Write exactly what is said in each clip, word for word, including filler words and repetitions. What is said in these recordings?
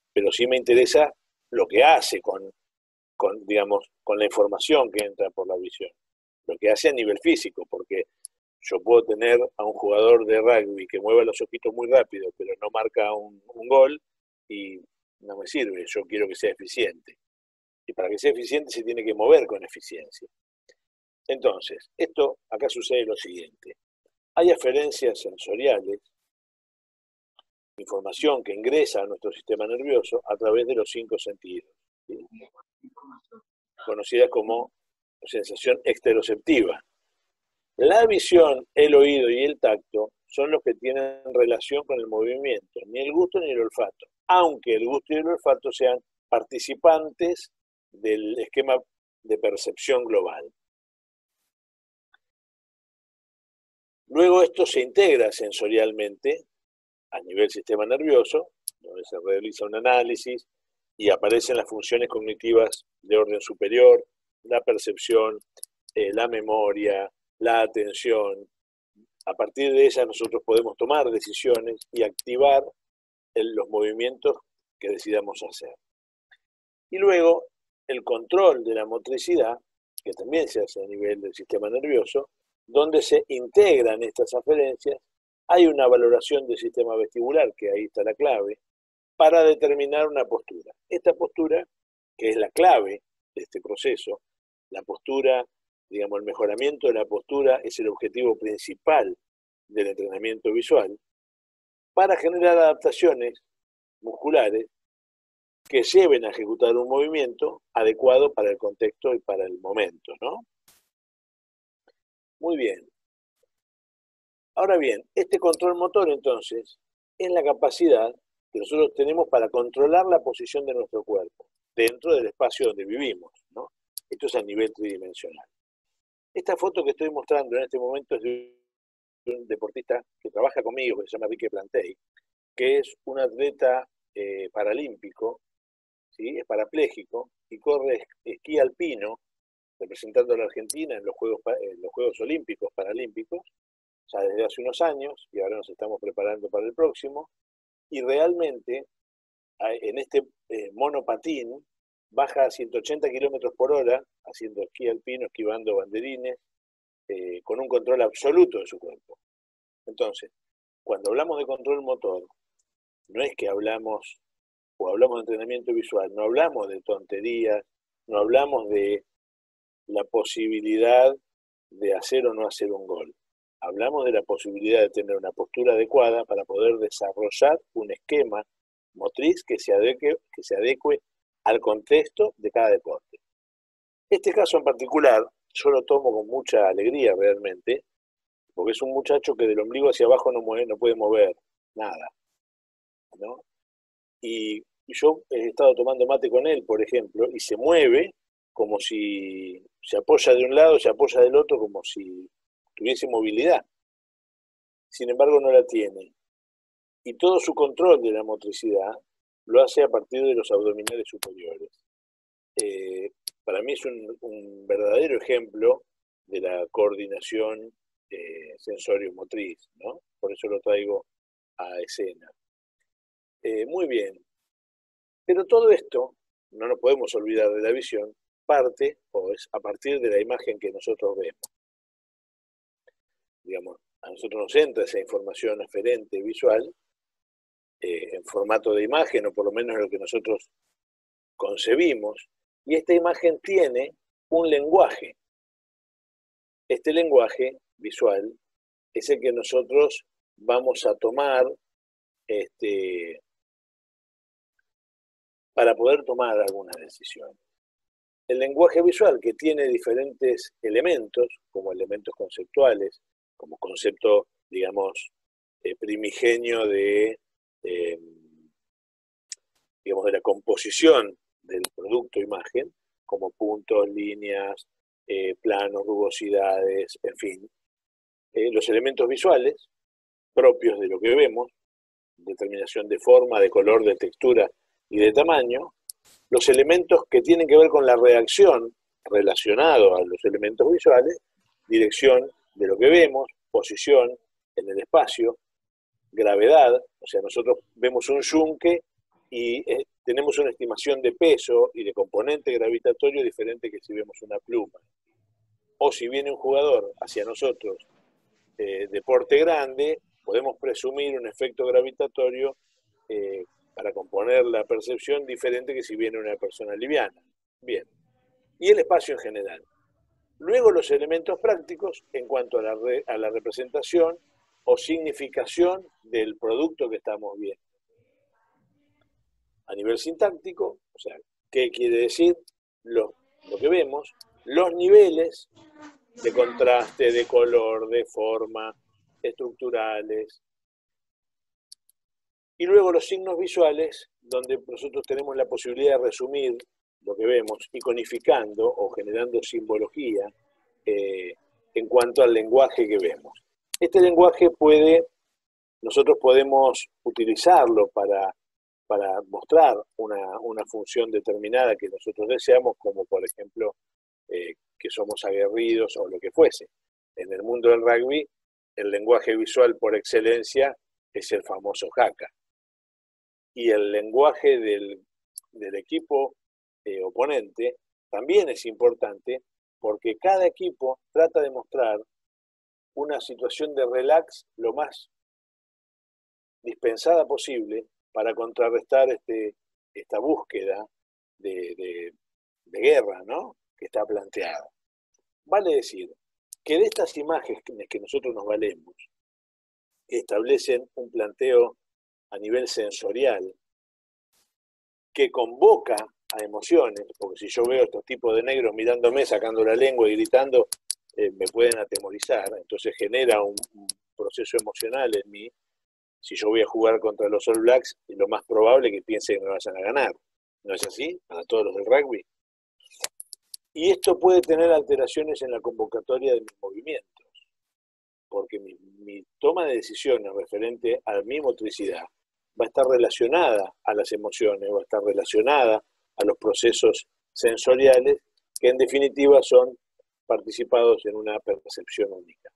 pero sí me interesa lo que hace con, con, digamos, con la información que entra por la visión, lo que hace a nivel físico, porque yo puedo tener a un jugador de rugby que mueva los ojitos muy rápido, pero no marca un, un gol y no me sirve, yo quiero que sea eficiente. Y para que sea eficiente se tiene que mover con eficiencia. Entonces, esto acá sucede lo siguiente. Hay aferencias sensoriales, información que ingresa a nuestro sistema nervioso a través de los cinco sentidos, ¿sí? Conocidas como sensación exteroceptiva. La visión, el oído y el tacto son los que tienen relación con el movimiento, ni el gusto ni el olfato, aunque el gusto y el olfato sean participantes del esquema de percepción global. Luego esto se integra sensorialmente a nivel sistema nervioso, donde se realiza un análisis y aparecen las funciones cognitivas de orden superior, la percepción, eh, la memoria, la atención. A partir de ellas nosotros podemos tomar decisiones y activar el, los movimientos que decidamos hacer. Y luego el control de la motricidad, que también se hace a nivel del sistema nervioso, donde se integran estas aferencias. Hay una valoración del sistema vestibular, que ahí está la clave, para determinar una postura. Esta postura, que es la clave de este proceso, la postura, digamos, el mejoramiento de la postura es el objetivo principal del entrenamiento visual, para generar adaptaciones musculares que lleven a ejecutar un movimiento adecuado para el contexto y para el momento, ¿no? Muy bien. Ahora bien, este control motor, entonces, es la capacidad que nosotros tenemos para controlar la posición de nuestro cuerpo dentro del espacio donde vivimos, ¿no? Esto es a nivel tridimensional. Esta foto que estoy mostrando en este momento es de un deportista que trabaja conmigo, que se llama Enrique Plantey, que es un atleta eh, paralímpico, ¿sí? Es parapléjico y corre esquí alpino, representando a la Argentina en los Juegos, en los Juegos Olímpicos, Paralímpicos, ya desde hace unos años, y ahora nos estamos preparando para el próximo, y realmente en este eh, monopatín baja a ciento ochenta kilómetros por hora, haciendo esquí alpino, esquivando banderines, eh, con un control absoluto de su cuerpo. Entonces, cuando hablamos de control motor, no es que hablamos, o hablamos de entrenamiento visual, no hablamos de tonterías, no hablamos de la posibilidad de hacer o no hacer un gol. Hablamos de la posibilidad de tener una postura adecuada para poder desarrollar un esquema motriz que se adecue, que se adecue al contexto de cada deporte. Este caso en particular, yo lo tomo con mucha alegría realmente, porque es un muchacho que del ombligo hacia abajo no, mueve, no puede mover nada, ¿no? Y yo he estado tomando mate con él, por ejemplo, y se mueve como si se apoya de un lado, se apoya del otro, como si tuviese movilidad. Sin embargo, no la tiene. Y todo su control de la motricidad lo hace a partir de los abdominales superiores. Eh, para mí es un, un verdadero ejemplo de la coordinación eh, sensorio-motriz, ¿no? Por eso lo traigo a escena. Eh, muy bien. Pero todo esto, no nos podemos olvidar de la visión, parte o es a partir de la imagen que nosotros vemos. Digamos, a nosotros nos entra esa información aferente visual eh, en formato de imagen, o por lo menos lo que nosotros concebimos, y esta imagen tiene un lenguaje. Este lenguaje visual es el que nosotros vamos a tomar este, para poder tomar alguna decisión. El lenguaje visual, que tiene diferentes elementos, como elementos conceptuales, como concepto, digamos, eh, primigenio de, eh, digamos, de la composición del producto imagen, como puntos, líneas, eh, planos, rugosidades, en fin. Eh, los elementos visuales propios de lo que vemos, determinación de forma, de color, de textura y de tamaño, los elementos que tienen que ver con la reacción relacionado a los elementos visuales, dirección de lo que vemos, posición en el espacio, gravedad, o sea, nosotros vemos un yunque y eh, tenemos una estimación de peso y de componente gravitatorio diferente que si vemos una pluma. O si viene un jugador hacia nosotros eh, de porte grande, podemos presumir un efecto gravitatorio eh, para componer la percepción diferente que si viene una persona liviana. Bien. Y el espacio en general. Luego los elementos prácticos en cuanto a la, re, a la representación o significación del producto que estamos viendo. A nivel sintáctico, o sea, ¿qué quiere decir lo, lo que vemos? Los niveles de contraste, de color, de forma, estructurales. Y luego los signos visuales, donde nosotros tenemos la posibilidad de resumir lo que vemos, iconificando o generando simbología eh, en cuanto al lenguaje que vemos. Este lenguaje puede, nosotros podemos utilizarlo para, para mostrar una, una función determinada que nosotros deseamos, como por ejemplo eh, que somos aguerridos o lo que fuese. En el mundo del rugby, el lenguaje visual por excelencia es el famoso haka. Y el lenguaje del, del equipo eh, oponente también es importante porque cada equipo trata de mostrar una situación de relax lo más dispensada posible para contrarrestar este, esta búsqueda de, de, de guerra, ¿no?, que está planteada. Vale decir que de estas imágenes que nosotros nos valemos, que establecen un planteo a nivel sensorial, que convoca a emociones, porque si yo veo estos tipos de negros mirándome, sacando la lengua y gritando, eh, me pueden atemorizar, entonces genera un, un proceso emocional en mí. Si yo voy a jugar contra los All Blacks, es lo más probable que piense que me vayan a ganar. ¿No es así? Para todos los del rugby. Y esto puede tener alteraciones en la convocatoria de mis movimientos, porque mi, mi toma de decisiones referente a mi motricidad va a estar relacionada a las emociones, va a estar relacionada a los procesos sensoriales, que en definitiva son participados en una percepción única.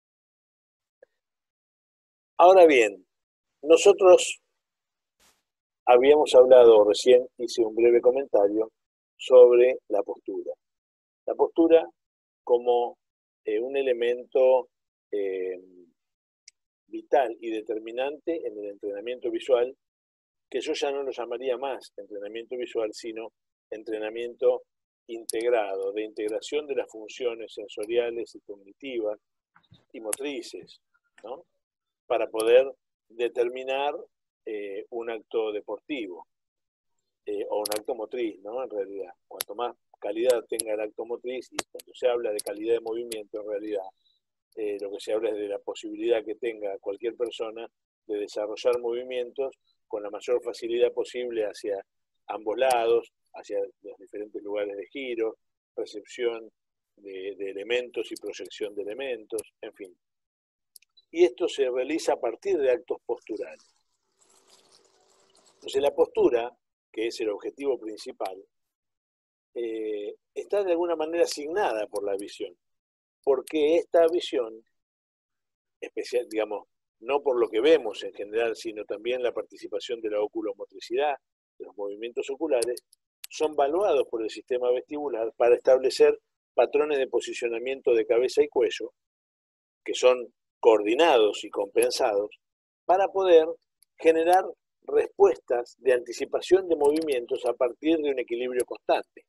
Ahora bien, nosotros habíamos hablado, recién hice un breve comentario sobre la postura. La postura como eh, un elemento eh, vital y determinante en el entrenamiento visual, que yo ya no lo llamaría más entrenamiento visual, sino entrenamiento integrado, de integración de las funciones sensoriales y cognitivas y motrices, ¿no?, para poder determinar eh, un acto deportivo eh, o un acto motriz, ¿no?, en realidad. Cuanto más calidad tenga el acto motriz, y cuando se habla de calidad de movimiento, en realidad, eh, lo que se habla es de la posibilidad que tenga cualquier persona de desarrollar movimientos con la mayor facilidad posible hacia ambos lados, hacia los diferentes lugares de giro, percepción de, de elementos y proyección de elementos, en fin. Y esto se realiza a partir de actos posturales. Entonces la postura, que es el objetivo principal, eh, está de alguna manera asignada por la visión, porque esta visión, especial, digamos, no por lo que vemos en general, sino también la participación de la oculomotricidad, de los movimientos oculares, son evaluados por el sistema vestibular para establecer patrones de posicionamiento de cabeza y cuello, que son coordinados y compensados, para poder generar respuestas de anticipación de movimientos a partir de un equilibrio constante.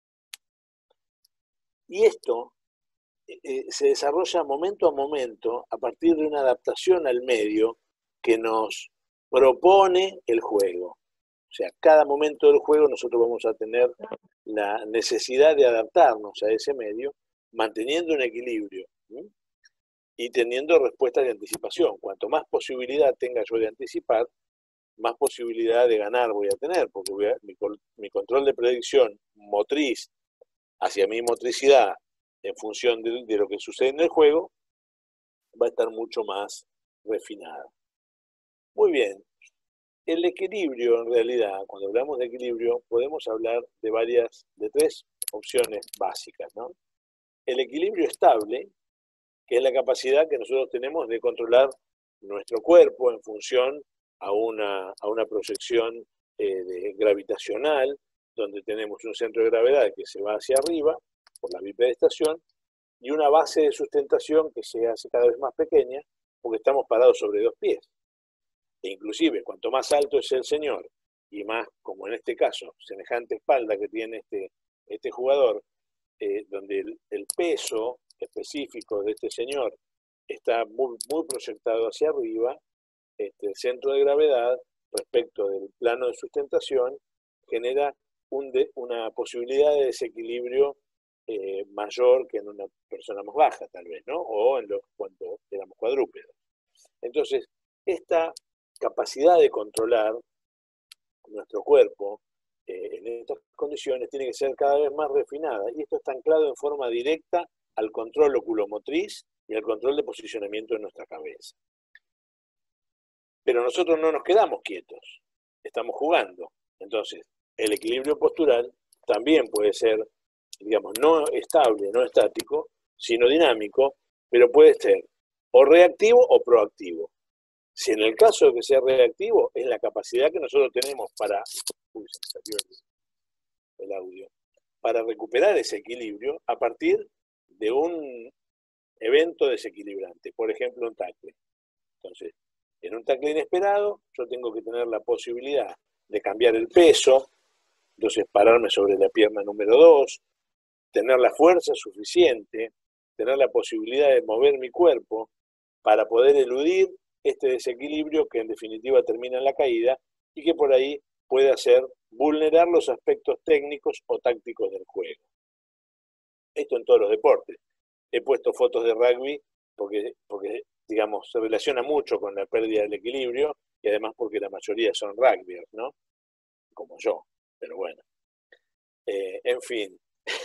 Y esto eh, se desarrolla momento a momento a partir de una adaptación al medio que nos propone el juego. O sea, cada momento del juego nosotros vamos a tener la necesidad de adaptarnos a ese medio, manteniendo un equilibrio, ¿sí?, y teniendo respuestas de anticipación. Cuanto más posibilidad tenga yo de anticipar, más posibilidad de ganar voy a tener, porque voy a, mi, mi control de predicción motriz hacia mi motricidad en función de, de lo que sucede en el juego va a estar mucho más refinada. Muy bien. El equilibrio, en realidad, cuando hablamos de equilibrio, podemos hablar de varias, de tres opciones básicas, ¿no? El equilibrio estable, que es la capacidad que nosotros tenemos de controlar nuestro cuerpo en función a una, a una proyección eh, de, gravitacional, donde tenemos un centro de gravedad que se va hacia arriba por la bipedestación y una base de sustentación que se hace cada vez más pequeña porque estamos parados sobre dos pies. E inclusive, cuanto más alto es el señor y más, como en este caso, semejante espalda que tiene este, este jugador, eh, donde el, el peso específico de este señor está muy, muy proyectado hacia arriba, este, el centro de gravedad respecto del plano de sustentación genera un de, una posibilidad de desequilibrio eh, mayor que en una persona más baja, tal vez, ¿no? O en los, cuando éramos cuadrúpedos. Entonces, esta capacidad de controlar nuestro cuerpo eh, en estas condiciones tiene que ser cada vez más refinada, y esto está anclado en forma directa al control oculomotriz y al control de posicionamiento de nuestra cabeza. Pero nosotros no nos quedamos quietos, estamos jugando. Entonces, el equilibrio postural también puede ser, digamos, no estable, no estático, sino dinámico, pero puede ser o reactivo o proactivo. Si en el caso de que sea reactivo, es la capacidad que nosotros tenemos para, uy, se me salió el, el audio, para recuperar ese equilibrio a partir de un evento desequilibrante, por ejemplo, un tackle. Entonces, en un tackle inesperado, yo tengo que tener la posibilidad de cambiar el peso, entonces pararme sobre la pierna número dos, tener la fuerza suficiente, tener la posibilidad de mover mi cuerpo para poder eludir este desequilibrio que en definitiva termina en la caída y que por ahí puede hacer vulnerar los aspectos técnicos o tácticos del juego. Esto en todos los deportes. He puesto fotos de rugby porque, porque digamos, se relaciona mucho con la pérdida del equilibrio y además porque la mayoría son rugbyers, ¿no? Como yo, pero bueno. Eh, en fin.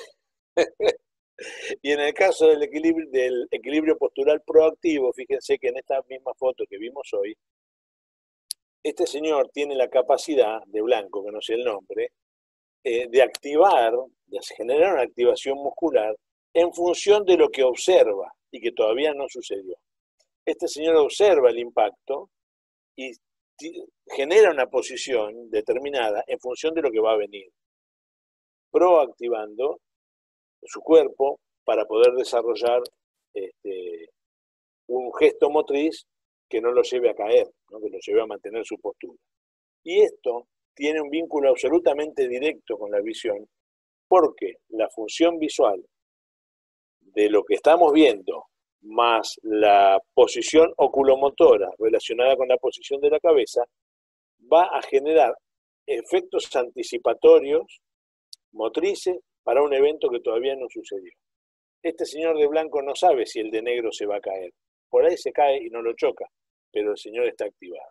Y en el caso del equilibrio, del equilibrio postural proactivo, fíjense que en esta misma foto que vimos hoy, este señor tiene la capacidad, de blanco, que no sé el nombre, eh, de activar, de generar una activación muscular en función de lo que observa y que todavía no sucedió. Este señor observa el impacto y genera una posición determinada en función de lo que va a venir, proactivando su cuerpo para poder desarrollar este, un gesto motriz que no lo lleve a caer, ¿no? Que lo lleve a mantener su postura. Y esto tiene un vínculo absolutamente directo con la visión, porque la función visual de lo que estamos viendo, más la posición oculomotora relacionada con la posición de la cabeza, va a generar efectos anticipatorios, motrices, para un evento que todavía no sucedió. Este señor de blanco no sabe si el de negro se va a caer. Por ahí se cae y no lo choca, pero el señor está activado.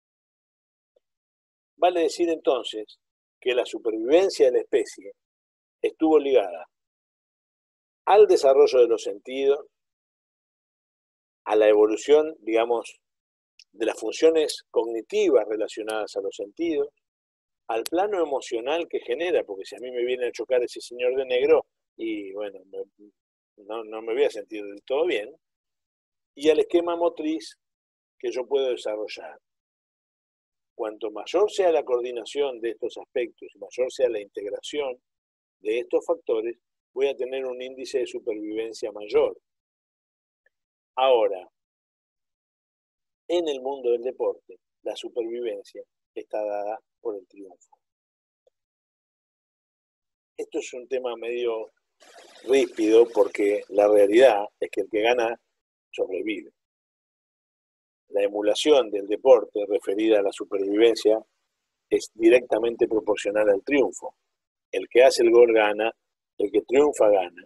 Vale decir entonces que la supervivencia de la especie estuvo ligada al desarrollo de los sentidos, a la evolución, digamos, de las funciones cognitivas relacionadas a los sentidos, al plano emocional que genera, porque si a mí me viene a chocar ese señor de negro, y bueno, no, no me voy a sentir del todo bien, y al esquema motriz que yo puedo desarrollar. Cuanto mayor sea la coordinación de estos aspectos, mayor sea la integración de estos factores, voy a tener un índice de supervivencia mayor. Ahora, en el mundo del deporte, la supervivencia está dada por el triunfo. Esto es un tema medio ríspido porque la realidad es que el que gana sobrevive. La emulación del deporte referida a la supervivencia es directamente proporcional al triunfo. El que hace el gol gana, el que triunfa gana.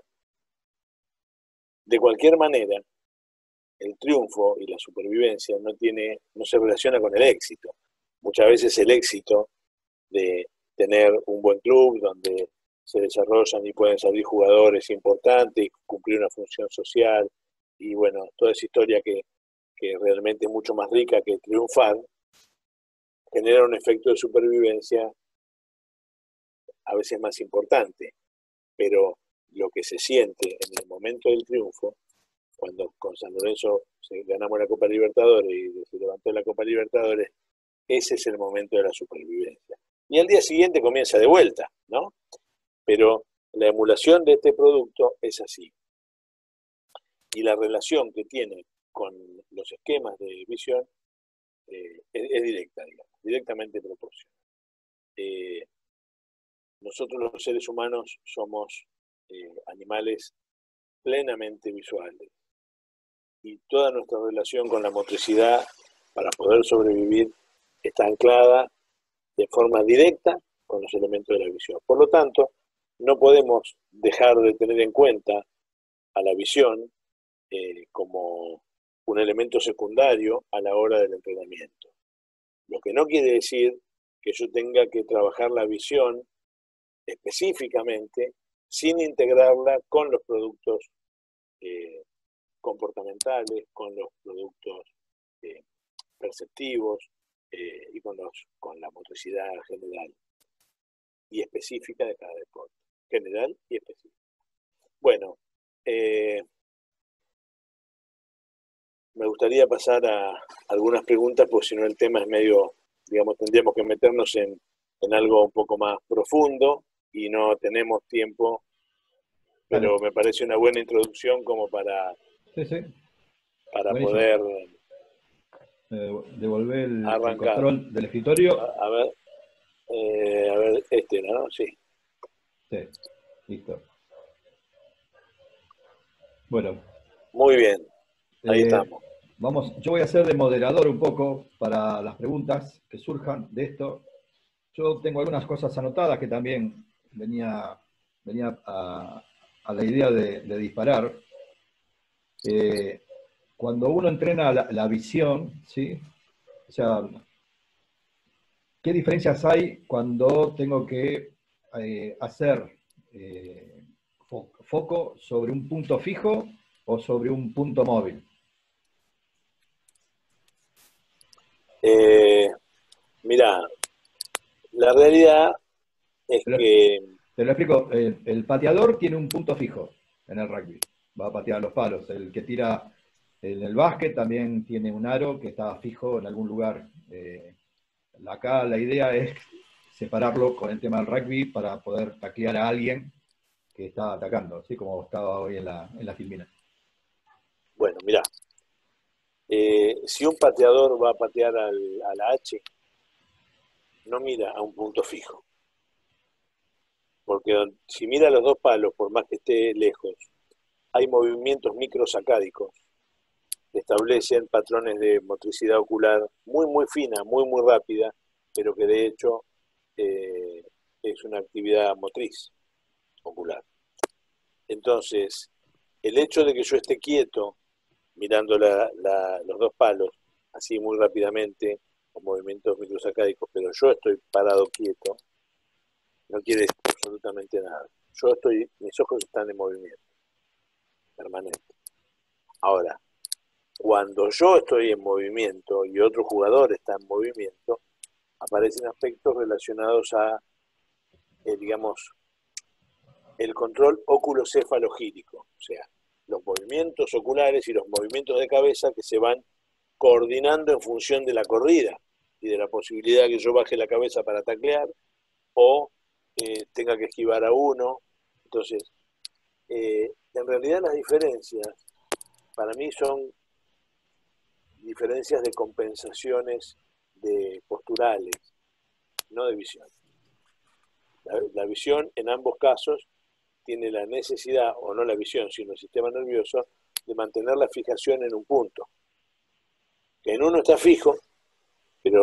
De cualquier manera, el triunfo y la supervivencia no, tiene, no se relaciona con el éxito. Muchas veces el éxito de tener un buen club donde se desarrollan y pueden salir jugadores importantes y cumplir una función social, y bueno, toda esa historia que, que realmente es mucho más rica que triunfar, genera un efecto de supervivencia a veces más importante, pero lo que se siente en el momento del triunfo, cuando con San Lorenzo ganamos la Copa Libertadores y se levantó la Copa Libertadores, ese es el momento de la supervivencia. y al día siguiente comienza de vuelta, ¿no? Pero la emulación de este producto es así. Y la relación que tiene con los esquemas de visión eh, es, es directa, digamos, directamente proporcional. Eh, nosotros los seres humanos somos eh, animales plenamente visuales. Y toda nuestra relación con la motricidad para poder sobrevivir está anclada de forma directa con los elementos de la visión. Por lo tanto, no podemos dejar de tener en cuenta a la visión eh, como un elemento secundario a la hora del entrenamiento. Lo que no quiere decir que yo tenga que trabajar la visión específicamente sin integrarla con los productos eh, comportamentales, con los productos eh, perceptivos eh, y con, los, con la motricidad general y específica de cada deporte. General y específica. Bueno, eh, me gustaría pasar a algunas preguntas, porque si no el tema es medio, digamos, tendríamos que meternos en, en algo un poco más profundo y no tenemos tiempo, pero me parece una buena introducción como para, sí, sí. para Buenísimo. poder eh, devolver el, el arrancar. control del escritorio. A, a ver, eh, a ver, este, ¿no? Sí. Sí, listo. Bueno. Muy bien, ahí eh, estamos. Vamos, yo voy a ser de moderador un poco para las preguntas que surjan de esto. Yo tengo algunas cosas anotadas que también venía, venía a, a la idea de, de disparar. Eh, cuando uno entrena la, la visión, ¿sí? O sea, ¿qué diferencias hay cuando tengo que eh, hacer eh, fo foco sobre un punto fijo o sobre un punto móvil? Eh, mirá, la realidad es Te lo, que... te lo explico. El, el pateador tiene un punto fijo en el rugby. Va a patear los palos. El que tira en el básquet también tiene un aro que está fijo en algún lugar. Eh, acá la idea es separarlo con el tema del rugby para poder taclear a alguien que está atacando, así como estaba hoy en la, en la filmina. Bueno, mirá, eh, si un pateador va a patear al, a la H, no mira a un punto fijo. Porque si mira los dos palos, por más que esté lejos, hay movimientos microsacádicos que establecen patrones de motricidad ocular muy, muy fina, muy, muy rápida, pero que de hecho eh, es una actividad motriz ocular. Entonces, el hecho de que yo esté quieto, mirando la, la, los dos palos, así muy rápidamente, con movimientos microsacádicos, pero yo estoy parado quieto, no quiere decir absolutamente nada. Yo estoy, mis ojos están en movimiento permanente. Ahora, cuando yo estoy en movimiento y otro jugador está en movimiento, aparecen aspectos relacionados a, eh, digamos, el control oculocefalogírico, o sea, los movimientos oculares y los movimientos de cabeza que se van coordinando en función de la corrida y de la posibilidad que yo baje la cabeza para taclear o eh, tenga que esquivar a uno. Entonces, eh, en realidad las diferencias para mí son diferencias de compensaciones de posturales, no de visión. La, la visión en ambos casos tiene la necesidad, o no la visión, sino el sistema nervioso, de mantener la fijación en un punto. Que en uno está fijo, pero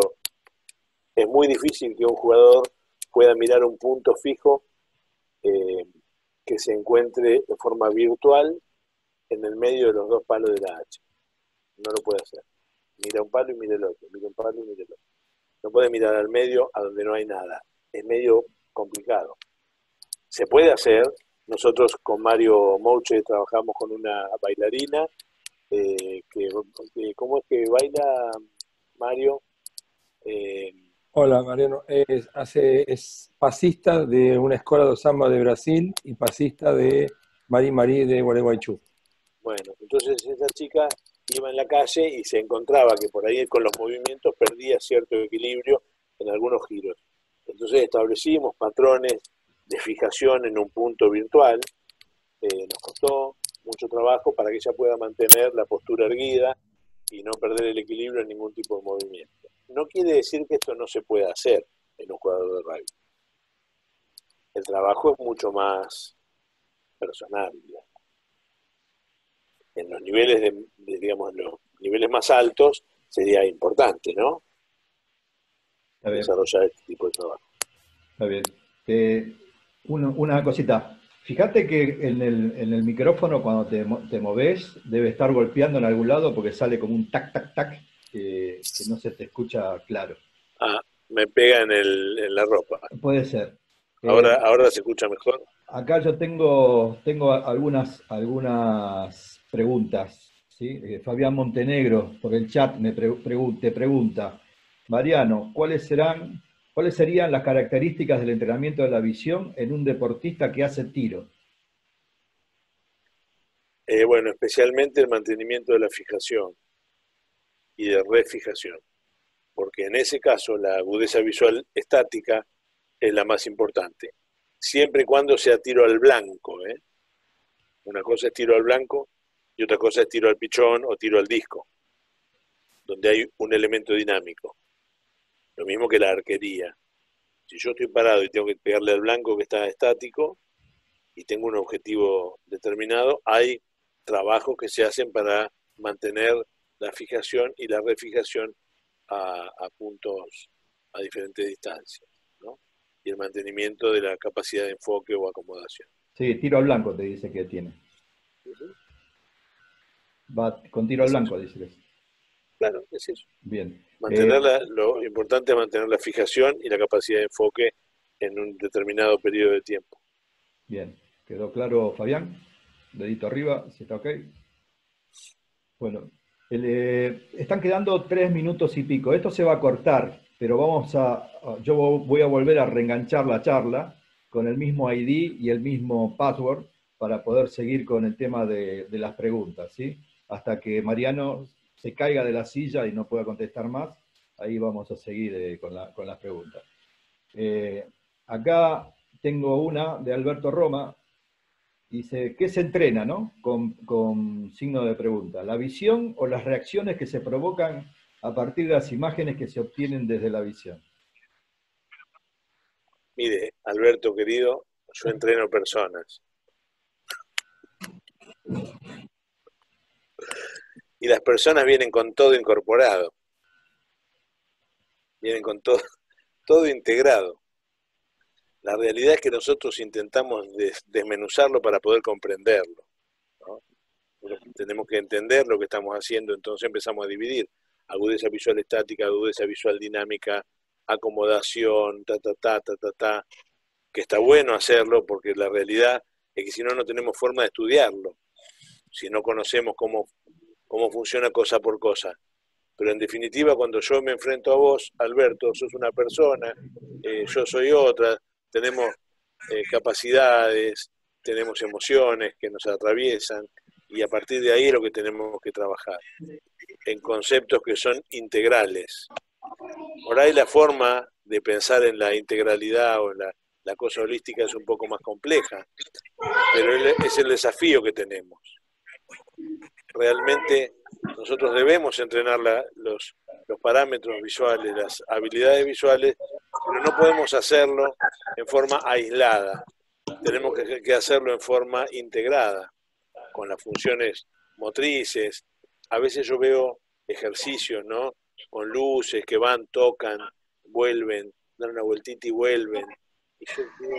es muy difícil que un jugador pueda mirar un punto fijo eh, que se encuentre de forma virtual en el medio de los dos palos de la H. No lo puede hacer. Mira un palo y mira el otro, mira un palo y mira el otro. No puede mirar al medio a donde no hay nada. Es medio complicado. Se puede hacer. Nosotros con Mario Mouche trabajamos con una bailarina eh, que, que, ¿cómo es que baila Mario? Eh, Hola, Mariano. Es, hace, es pasista de una escuela de samba de Brasil y pasista de Marí Marí de Gualeguaychú. Bueno, entonces esa chica iba en la calle y se encontraba que por ahí con los movimientos perdía cierto equilibrio en algunos giros. Entonces establecimos patrones de fijación en un punto virtual. Eh, nos costó mucho trabajo para que ella pueda mantener la postura erguida y no perder el equilibrio en ningún tipo de movimiento. No quiere decir que esto no se pueda hacer en un jugador de rugby. El trabajo es mucho más personal, digamos. En los niveles de, de, digamos, en los niveles más altos sería importante, ¿no? Desarrollar este tipo de trabajo. Está bien. Eh, uno, una cosita. Fíjate que en el, en el micrófono cuando te, te moves debe estar golpeando en algún lado porque sale como un tac, tac, tac, eh, que no se te escucha claro. Ah, me pega en, el, en la ropa. Puede ser. Ahora, Eh, ahora se escucha mejor. Acá yo tengo, tengo algunas, algunas preguntas. ¿Sí? Eh, Fabián Montenegro por el chat me pre, pregun te pregunta, Mariano, ¿cuáles serán, cuáles serían las características del entrenamiento de la visión en un deportista que hace tiro? Eh, bueno, especialmente el mantenimiento de la fijación y de refijación, porque en ese caso la agudeza visual estática es la más importante, siempre y cuando sea tiro al blanco, ¿eh? Una cosa es tiro al blanco y otra cosa es tiro al pichón o tiro al disco, donde hay un elemento dinámico. Lo mismo que la arquería. Si yo estoy parado y tengo que pegarle al blanco que está estático y tengo un objetivo determinado, hay trabajos que se hacen para mantener la fijación y la refijación a, a puntos a diferentes distancias, ¿no? Y el mantenimiento de la capacidad de enfoque o acomodación. Sí, tiro al blanco te dice que tiene. Uh-huh. Va con tiro al Es blanco, eso. dice. Claro, es eso. Bien. Mantener Eh, la, lo importante es mantener la fijación y la capacidad de enfoque en un determinado periodo de tiempo. Bien. ¿Quedó claro, Fabián? Dedito arriba, si está ok. Bueno, el, eh, están quedando tres minutos y pico. Esto se va a cortar, pero vamos a, yo voy a volver a reenganchar la charla con el mismo I D y el mismo password para poder seguir con el tema de, de las preguntas, ¿sí? Hasta que Mariano se caiga de la silla y no pueda contestar más, ahí vamos a seguir eh, con, la, con las preguntas. Eh, acá tengo una de Alberto Roma. Dice, ¿qué se entrena, no? Con, con signo de pregunta. ¿La visión o las reacciones que se provocan a partir de las imágenes que se obtienen desde la visión? Mire, Alberto querido, yo entreno personas. Y las personas vienen con todo incorporado. Vienen con todo, todo integrado. La realidad es que nosotros intentamos des, desmenuzarlo para poder comprenderlo, ¿no? Tenemos que entender lo que estamos haciendo, entonces empezamos a dividir agudeza visual estática, agudeza visual dinámica, acomodación, ta, ta, ta, ta, ta, ta, que está bueno hacerlo porque la realidad es que si no, no tenemos forma de estudiarlo, si no conocemos cómo, cómo funciona cosa por cosa. Pero en definitiva, cuando yo me enfrento a vos, Alberto, sos una persona, eh, yo soy otra, tenemos eh, capacidades, tenemos emociones que nos atraviesan, y a partir de ahí es lo que tenemos que trabajar, en conceptos que son integrales. Por ahí la forma de pensar en la integralidad o en la, la cosa holística es un poco más compleja, pero es el desafío que tenemos. Realmente nosotros debemos entrenar la, los, los parámetros visuales, las habilidades visuales, pero no podemos hacerlo en forma aislada. Tenemos que, que hacerlo en forma integrada, con las funciones motrices. A veces yo veo ejercicios, ¿no? Con luces que van, tocan, vuelven, dan una vueltita y vuelven. Y yo digo,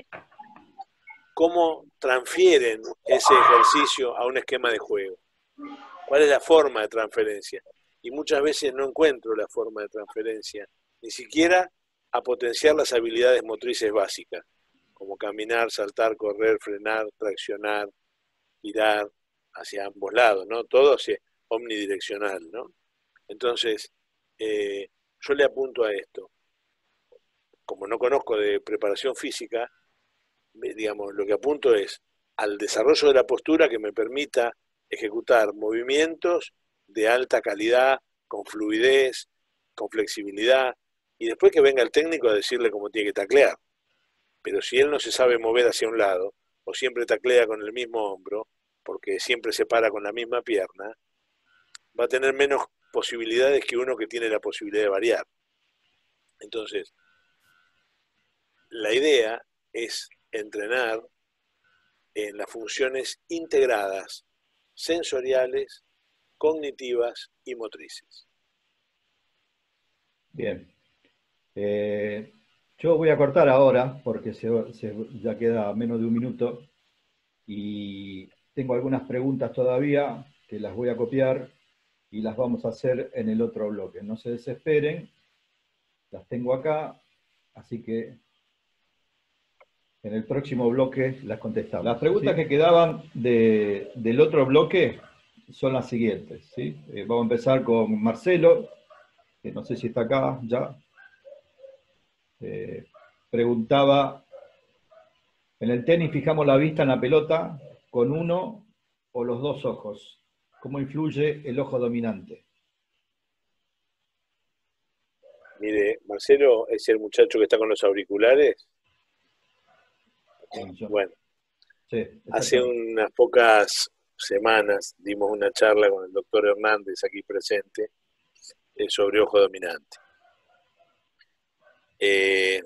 ¿cómo transfieren ese ejercicio a un esquema de juego? ¿Cuál es la forma de transferencia? Y muchas veces no encuentro la forma de transferencia, ni siquiera a potenciar las habilidades motrices básicas, como caminar, saltar, correr, frenar, traccionar, girar hacia ambos lados, ¿no? Todo hacia omnidireccional, ¿no? Entonces, eh, yo le apunto a esto. Como no conozco de preparación física, digamos, lo que apunto es al desarrollo de la postura que me permita ejecutar movimientos de alta calidad, con fluidez, con flexibilidad, y después que venga el técnico a decirle cómo tiene que taclear. Pero si él no se sabe mover hacia un lado, o siempre taclea con el mismo hombro, porque siempre se para con la misma pierna, va a tener menos posibilidades que uno que tiene la posibilidad de variar. Entonces, la idea es entrenar en las funciones integradas, sensoriales, cognitivas y motrices. Bien. Eh, yo voy a cortar ahora porque se, se, ya queda menos de un minuto y tengo algunas preguntas todavía que las voy a copiar y las vamos a hacer en el otro bloque. No se desesperen, las tengo acá, así que en el próximo bloque las contestamos. Las preguntas ¿sí? que quedaban de, del otro bloque son las siguientes. ¿sí? Eh, vamos a empezar con Marcelo, que no sé si está acá ya. Eh, preguntaba, en el tenis fijamos la vista en la pelota con uno o los dos ojos. ¿Cómo influye el ojo dominante? Mire, Marcelo es el muchacho que está con los auriculares. Bueno, sí, hace unas pocas semanas dimos una charla con el doctor Hernández aquí presente eh, sobre ojo dominante. Eh,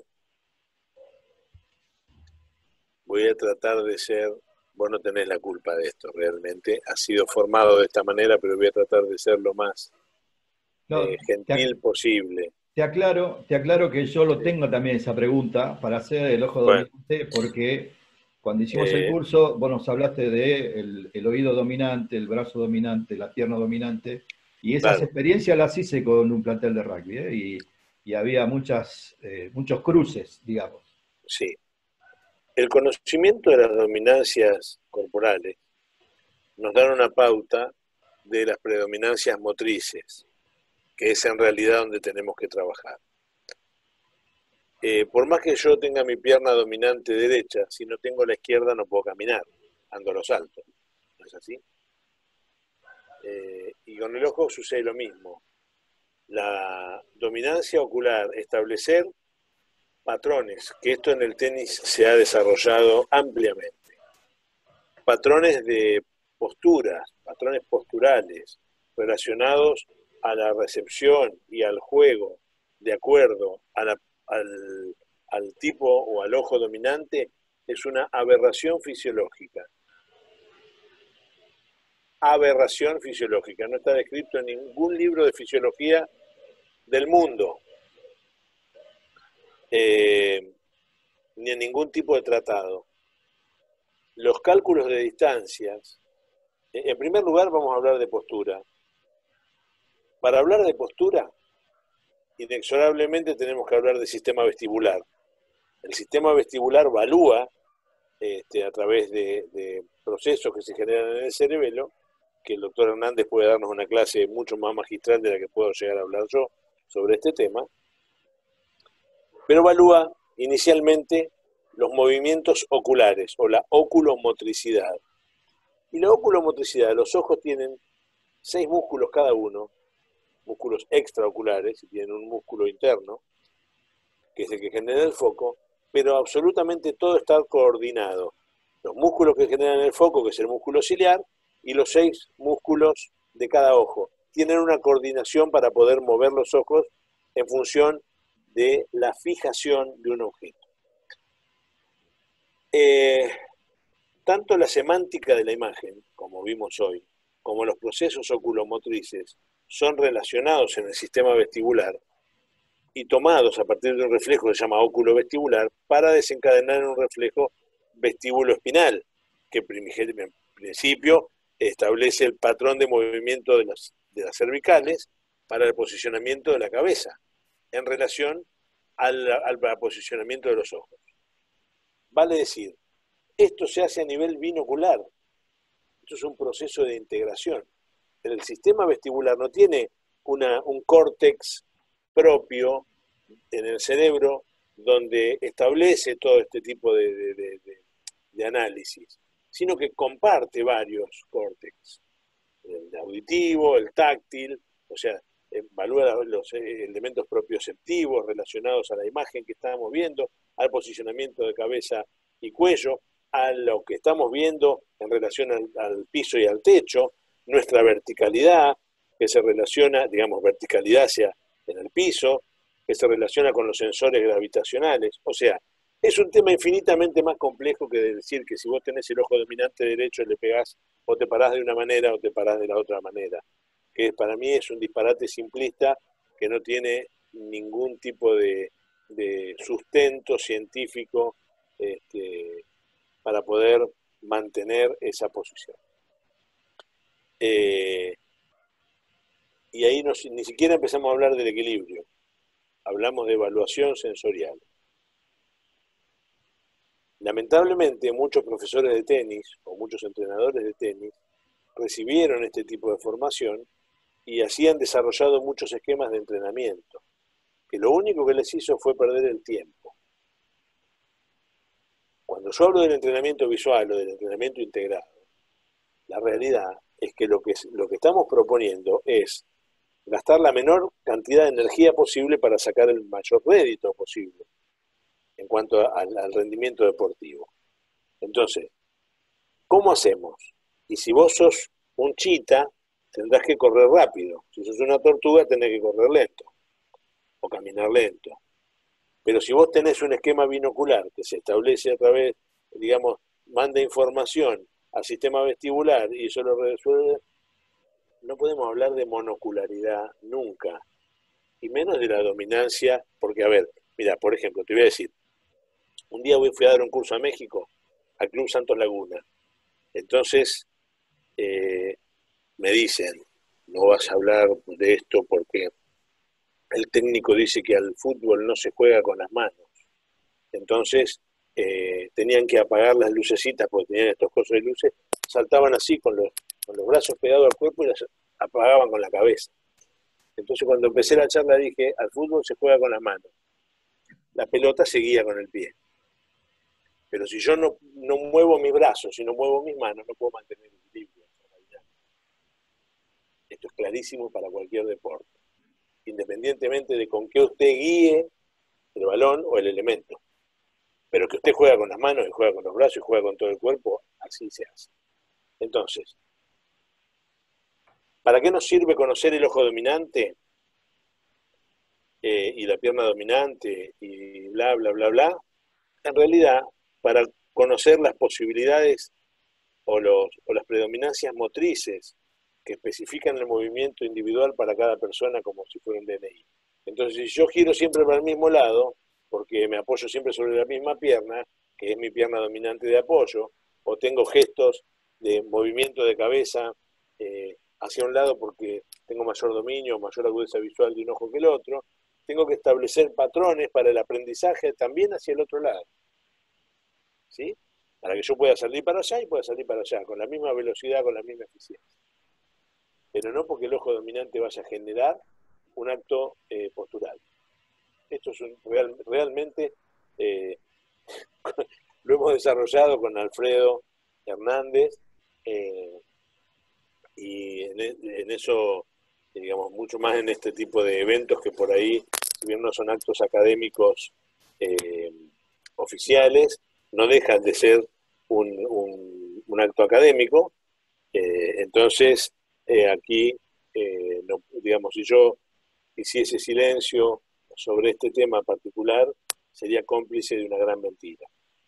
voy a tratar de ser, vos no tenés la culpa de esto realmente, has sido formado de esta manera, pero voy a tratar de ser lo más no, eh, gentil te, posible. Te aclaro, te aclaro que yo lo tengo también esa pregunta para hacer el ojo bueno. dominante, porque cuando hicimos eh, el curso, vos nos hablaste de el, el oído dominante, el brazo dominante, la pierna dominante, y esas claro. experiencias las hice con un plantel de rugby, ¿eh? y, y había muchas, eh, muchos cruces, digamos. Sí. El conocimiento de las dominancias corporales nos da una pauta de las predominancias motrices, que es en realidad donde tenemos que trabajar. Eh, por más que yo tenga mi pierna dominante derecha, si no tengo la izquierda no puedo caminar, ando a los saltos, ¿no es así? Eh, y con el ojo sucede lo mismo. La dominancia ocular, establecer patrones, que esto en el tenis se ha desarrollado ampliamente. Patrones de posturas, patrones posturales relacionados a la recepción y al juego de acuerdo a la, al, al tipo o al ojo dominante es una aberración fisiológica. Aberración fisiológica, no está descrito en ningún libro de fisiología del mundo, eh, ni en ningún tipo de tratado. Los cálculos de distancias, en primer lugar vamos a hablar de postura. Para hablar de postura, inexorablemente tenemos que hablar del sistema vestibular. El sistema vestibular evalúa este, a través de, de procesos que se generan en el cerebelo, que el doctor Hernández puede darnos una clase mucho más magistral de la que puedo llegar a hablar yo sobre este tema, pero evalúa inicialmente los movimientos oculares o la oculomotricidad. Y la oculomotricidad, los ojos tienen seis músculos cada uno, músculos extraoculares, y tienen un músculo interno, que es el que genera el foco, pero absolutamente todo está coordinado. Los músculos que generan el foco, que es el músculo ciliar, y los seis músculos de cada ojo. Tienen una coordinación para poder mover los ojos en función de la fijación de un objeto. Eh, tanto la semántica de la imagen, como vimos hoy, como los procesos oculomotrices son relacionados en el sistema vestibular y tomados a partir de un reflejo que se llama óculo vestibular para desencadenar un reflejo vestíbulo espinal, que en principio establece el patrón de movimiento de las, de las cervicales para el posicionamiento de la cabeza en relación al, al posicionamiento de los ojos. Vale decir, esto se hace a nivel binocular. Esto es un proceso de integración. El sistema vestibular no tiene una, un córtex propio en el cerebro donde establece todo este tipo de, de, de, de, de análisis, sino que comparte varios córtex. El auditivo, el táctil, o sea, evalúa los elementos propioceptivos relacionados a la imagen que estábamos viendo, al posicionamiento de cabeza y cuello, a lo que estamos viendo en relación al, al piso y al techo, nuestra verticalidad, que se relaciona, digamos, verticalidad hacia en el piso, que se relaciona con los sensores gravitacionales. O sea, es un tema infinitamente más complejo que decir que si vos tenés el ojo dominante derecho le pegás o te parás de una manera o te parás de la otra manera. Que para mí es un disparate simplista que no tiene ningún tipo de, de sustento científico este, para poder mantener esa posición. Eh, y ahí no, ni siquiera empezamos a hablar del equilibrio. Hablamos de evaluación sensorial. Lamentablemente, muchos profesores de tenis o muchos entrenadores de tenis recibieron este tipo de formación y así han desarrollado muchos esquemas de entrenamiento, que lo único que les hizo fue perder el tiempo. Cuando yo hablo del entrenamiento visual o del entrenamiento integrado, la realidad es que lo que, lo que estamos proponiendo es gastar la menor cantidad de energía posible para sacar el mayor rédito posible en cuanto al, al rendimiento deportivo. Entonces, ¿cómo hacemos? Y si vos sos un chita, tendrás que correr rápido. Si sos una tortuga, tenés que correr lento o caminar lento. Pero si vos tenés un esquema binocular que se establece a través, digamos, manda información al sistema vestibular y eso lo resuelve, no podemos hablar de monocularidad nunca, y menos de la dominancia, porque, a ver, mira, por ejemplo, te voy a decir, un día fui a dar un curso a México, al Club Santos Laguna. Entonces, eh, me dicen, no vas a hablar de esto porque el técnico dice que al fútbol no se juega con las manos. Entonces, eh, tenían que apagar las lucecitas porque tenían estos cosos de luces, saltaban así con los, con los brazos pegados al cuerpo y las apagaban con la cabeza. Entonces, cuando empecé la charla dije, al fútbol se juega con las manos. La pelota seguía con el pie. Pero si yo no, no muevo mis brazos, si no muevo mis manos, no puedo mantener el equilibrio. Esto es clarísimo para cualquier deporte, independientemente de con qué usted guíe el balón o el elemento. Pero que usted juega con las manos y juega con los brazos y juega con todo el cuerpo, así se hace. Entonces, ¿para qué nos sirve conocer el ojo dominante eh, y la pierna dominante y bla, bla, bla, bla? En realidad, para conocer las posibilidades o, los, o las predominancias motrices que especifican el movimiento individual para cada persona como si fuera un D N I. Entonces, si yo giro siempre para el mismo lado, porque me apoyo siempre sobre la misma pierna, que es mi pierna dominante de apoyo, o tengo gestos de movimiento de cabeza eh, hacia un lado porque tengo mayor dominio, mayor agudeza visual de un ojo que el otro, tengo que establecer patrones para el aprendizaje también hacia el otro lado. ¿Sí? Para que yo pueda salir para allá y pueda salir para allá, con la misma velocidad, con la misma eficiencia. Pero no porque el ojo dominante vaya a generar un acto eh, postural. Esto es un, real, realmente eh, lo hemos desarrollado con Alfredo Hernández eh, y en, en eso, digamos, mucho más en este tipo de eventos que por ahí, si bien no son actos académicos eh, oficiales, no dejan de ser un, un, un acto académico. Eh, entonces, eh, aquí, eh, no, digamos, si yo hiciese silencio sobre este tema particular, sería cómplice de una gran mentira.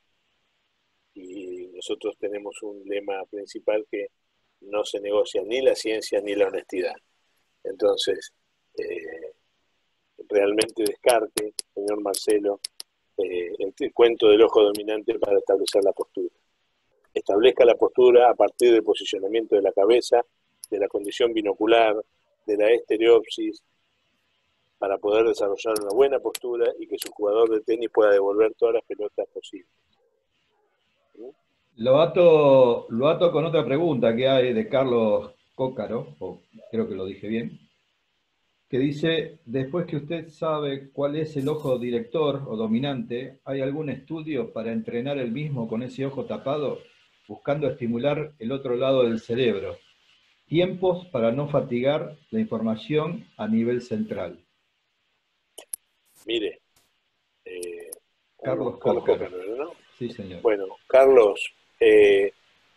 Y nosotros tenemos un lema principal que no se negocia ni la ciencia ni la honestidad. Entonces, eh, realmente descarte, señor Marcelo, eh, el, el cuento del ojo dominante para establecer la postura. Establezca la postura a partir del posicionamiento de la cabeza, de la condición binocular, de la estereopsis, para poder desarrollar una buena postura y que su jugador de tenis pueda devolver todas las pelotas posibles. ¿Sí? Lo ato, lo ato con otra pregunta que hay de Carlos Cócaro, o creo que lo dije bien, que dice, después que usted sabe cuál es el ojo director o dominante, ¿hay algún estudio para entrenar el mismo con ese ojo tapado, buscando estimular el otro lado del cerebro? Tiempos para no fatigar la información a nivel central. Mire, eh, Carlos Carlos Cocker. Cocker, ¿no? Sí, señor. Bueno, Carlos, eh,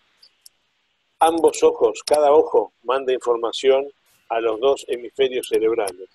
ambos ojos, cada ojo manda información a los dos hemisferios cerebrales.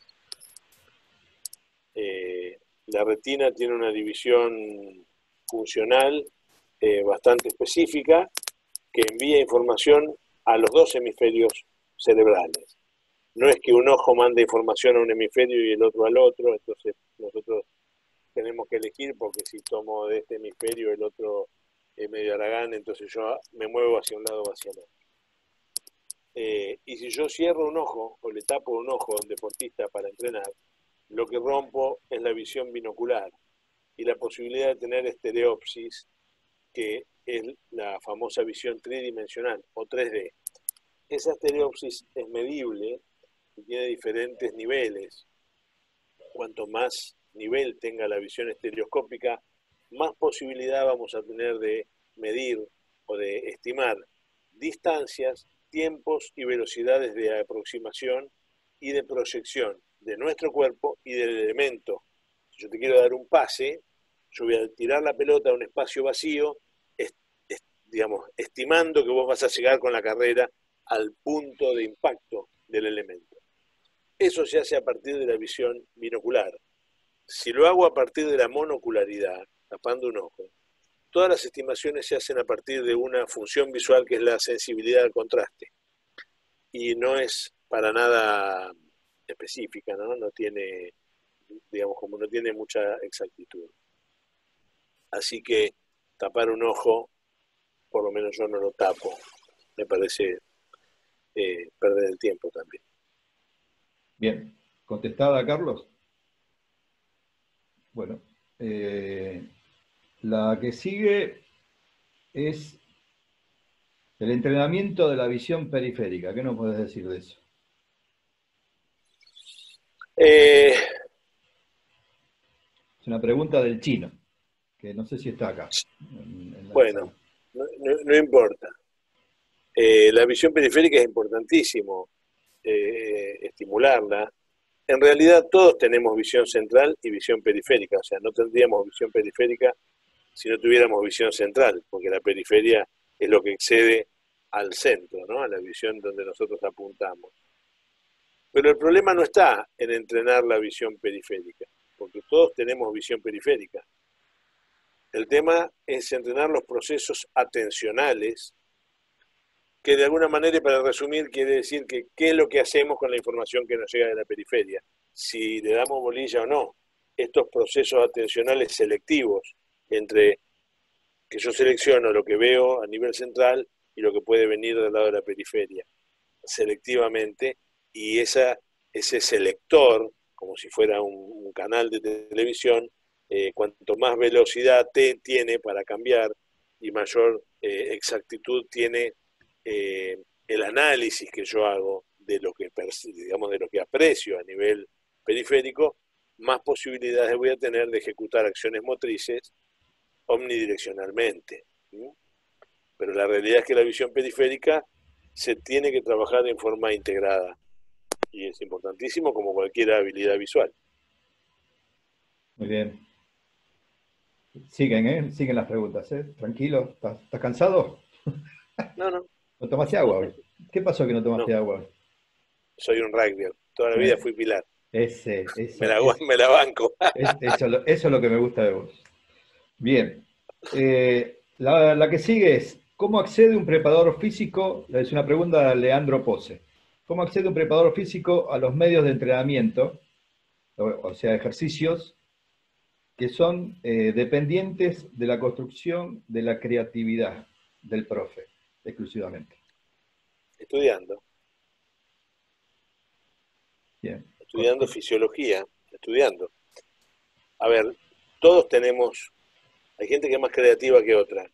Eh, la retina tiene una división funcional eh, bastante específica que envía información a los dos hemisferios cerebrales. No es que un ojo mande información a un hemisferio y el otro al otro, entonces nosotros tenemos que elegir porque si tomo de este hemisferio el otro es medio Aragán, entonces yo me muevo hacia un lado o hacia el otro. Eh, y si yo cierro un ojo o le tapo un ojo a un deportista para entrenar, lo que rompo es la visión binocular y la posibilidad de tener estereopsis, que es la famosa visión tridimensional o tres D. Esa estereopsis es medible y tiene diferentes niveles. Cuanto más nivel tenga la visión estereoscópica, más posibilidad vamos a tener de medir o de estimar distancias, tiempos y velocidades de aproximación y de proyección de nuestro cuerpo y del elemento. Si yo te quiero dar un pase, yo voy a tirar la pelota a un espacio vacío, est est digamos, estimando que vos vas a llegar con la carrera al punto de impacto del elemento. Eso se hace a partir de la visión binocular. Si lo hago a partir de la monocularidad, tapando un ojo, todas las estimaciones se hacen a partir de una función visual que es la sensibilidad al contraste. Y no es para nada específica, ¿no? No tiene, digamos, como no tiene mucha exactitud. Así que tapar un ojo, por lo menos yo no lo tapo. Me parece eh, perder el tiempo también. Bien. ¿Contestada, Carlos? Bueno. Eh, la que sigue es el entrenamiento de la visión periférica. ¿Qué nos puedes decir de eso? Eh, es una pregunta del chino, que no sé si está acá. En, en la bueno, no, no, no importa. Eh, la visión periférica es importantísimo eh, estimularla. En realidad todos tenemos visión central y visión periférica, o sea, no tendríamos visión periférica si no tuviéramos visión central, porque la periferia es lo que excede al centro, ¿no? A la visión donde nosotros apuntamos. Pero el problema no está en entrenar la visión periférica, porque todos tenemos visión periférica. El tema es entrenar los procesos atencionales, que de alguna manera, para resumir, quiere decir que qué es lo que hacemos con la información que nos llega de la periferia, si le damos bolilla o no. Estos procesos atencionales selectivos entre que yo selecciono lo que veo a nivel central y lo que puede venir del lado de la periferia, selectivamente, y esa, ese selector, como si fuera un, un canal de televisión, eh, cuanto más velocidad te, tiene para cambiar y mayor eh, exactitud tiene eh, el análisis que yo hago de lo que, digamos, de lo que aprecio a nivel periférico, más posibilidades voy a tener de ejecutar acciones motrices omnidireccionalmente. ¿Sí? Pero la realidad es que la visión periférica se tiene que trabajar en forma integrada y es importantísimo como cualquier habilidad visual. Muy bien. Siguen, ¿eh? Siguen las preguntas, ¿eh? Tranquilo. ¿Estás, ¿estás cansado? No, no. ¿No tomaste agua hoy? ¿Qué pasó que no tomaste no. agua hoy? Soy un rugby. Toda la vida fui pilar. Ese, ese, me, la, ese, me la banco. es, eso, eso es lo que me gusta de vos. Bien. Eh, la, la que sigue es, ¿cómo accede un preparador físico? Es una pregunta de Leandro Pose. ¿Cómo accede un preparador físico a los medios de entrenamiento, o, o sea, ejercicios que son eh, dependientes de la construcción de la creatividad del profe, exclusivamente? Estudiando. Bien. Estudiando fisiología, estudiando. A ver, todos tenemos, hay gente que es más creativa que otra,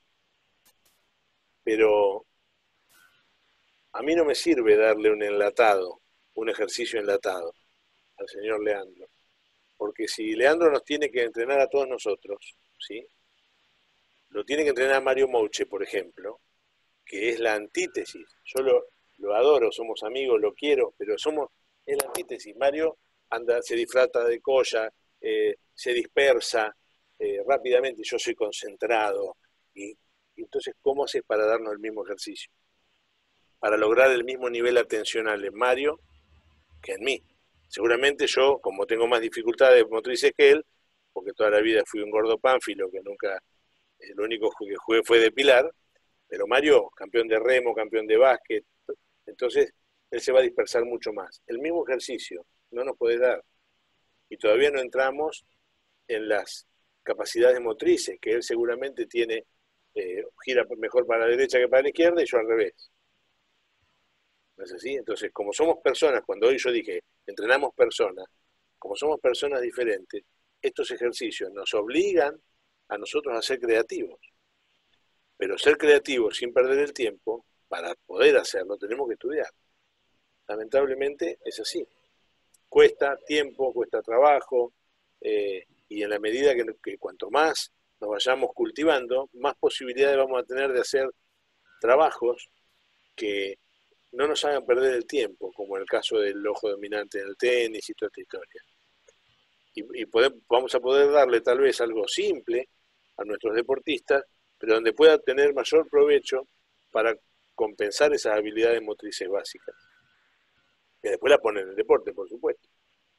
pero a mí no me sirve darle un enlatado, un ejercicio enlatado al señor Leandro, porque si Leandro nos tiene que entrenar a todos nosotros, ¿sí? Lo tiene que entrenar Mario Mouche, por ejemplo, que es la antítesis. Yo lo, lo adoro, somos amigos, lo quiero, pero somos, es la antítesis. Mario anda, se disfrata de colla, eh, se dispersa eh, rápidamente, yo soy concentrado. Y, y entonces, ¿cómo haces para darnos el mismo ejercicio? Para lograr el mismo nivel atencional en Mario que en mí. Seguramente yo, como tengo más dificultades motrices que él, porque toda la vida fui un gordo pánfilo que nunca, eh, lo único que jugué fue de pilar, pero Mario, campeón de remo, campeón de básquet, entonces él se va a dispersar mucho más. El mismo ejercicio no nos puede dar. Y todavía no entramos en las capacidades motrices, que él seguramente tiene, eh, gira mejor para la derecha que para la izquierda, y yo al revés. ¿No es así? Entonces, como somos personas, cuando hoy yo dije, entrenamos personas, como somos personas diferentes, estos ejercicios nos obligan a nosotros a ser creativos. Pero ser creativos sin perder el tiempo, para poder hacerlo, tenemos que estudiar. Lamentablemente es así. Cuesta tiempo, cuesta trabajo, eh, y en la medida que, que cuanto más nos vayamos cultivando, más posibilidades vamos a tener de hacer trabajos que no nos hagan perder el tiempo, como en el caso del ojo dominante en el tenis y toda esta historia. Y, y poder, vamos a poder darle tal vez algo simple a nuestros deportistas, pero donde pueda tener mayor provecho para compensar esas habilidades motrices básicas. Que después la ponen en el deporte, por supuesto.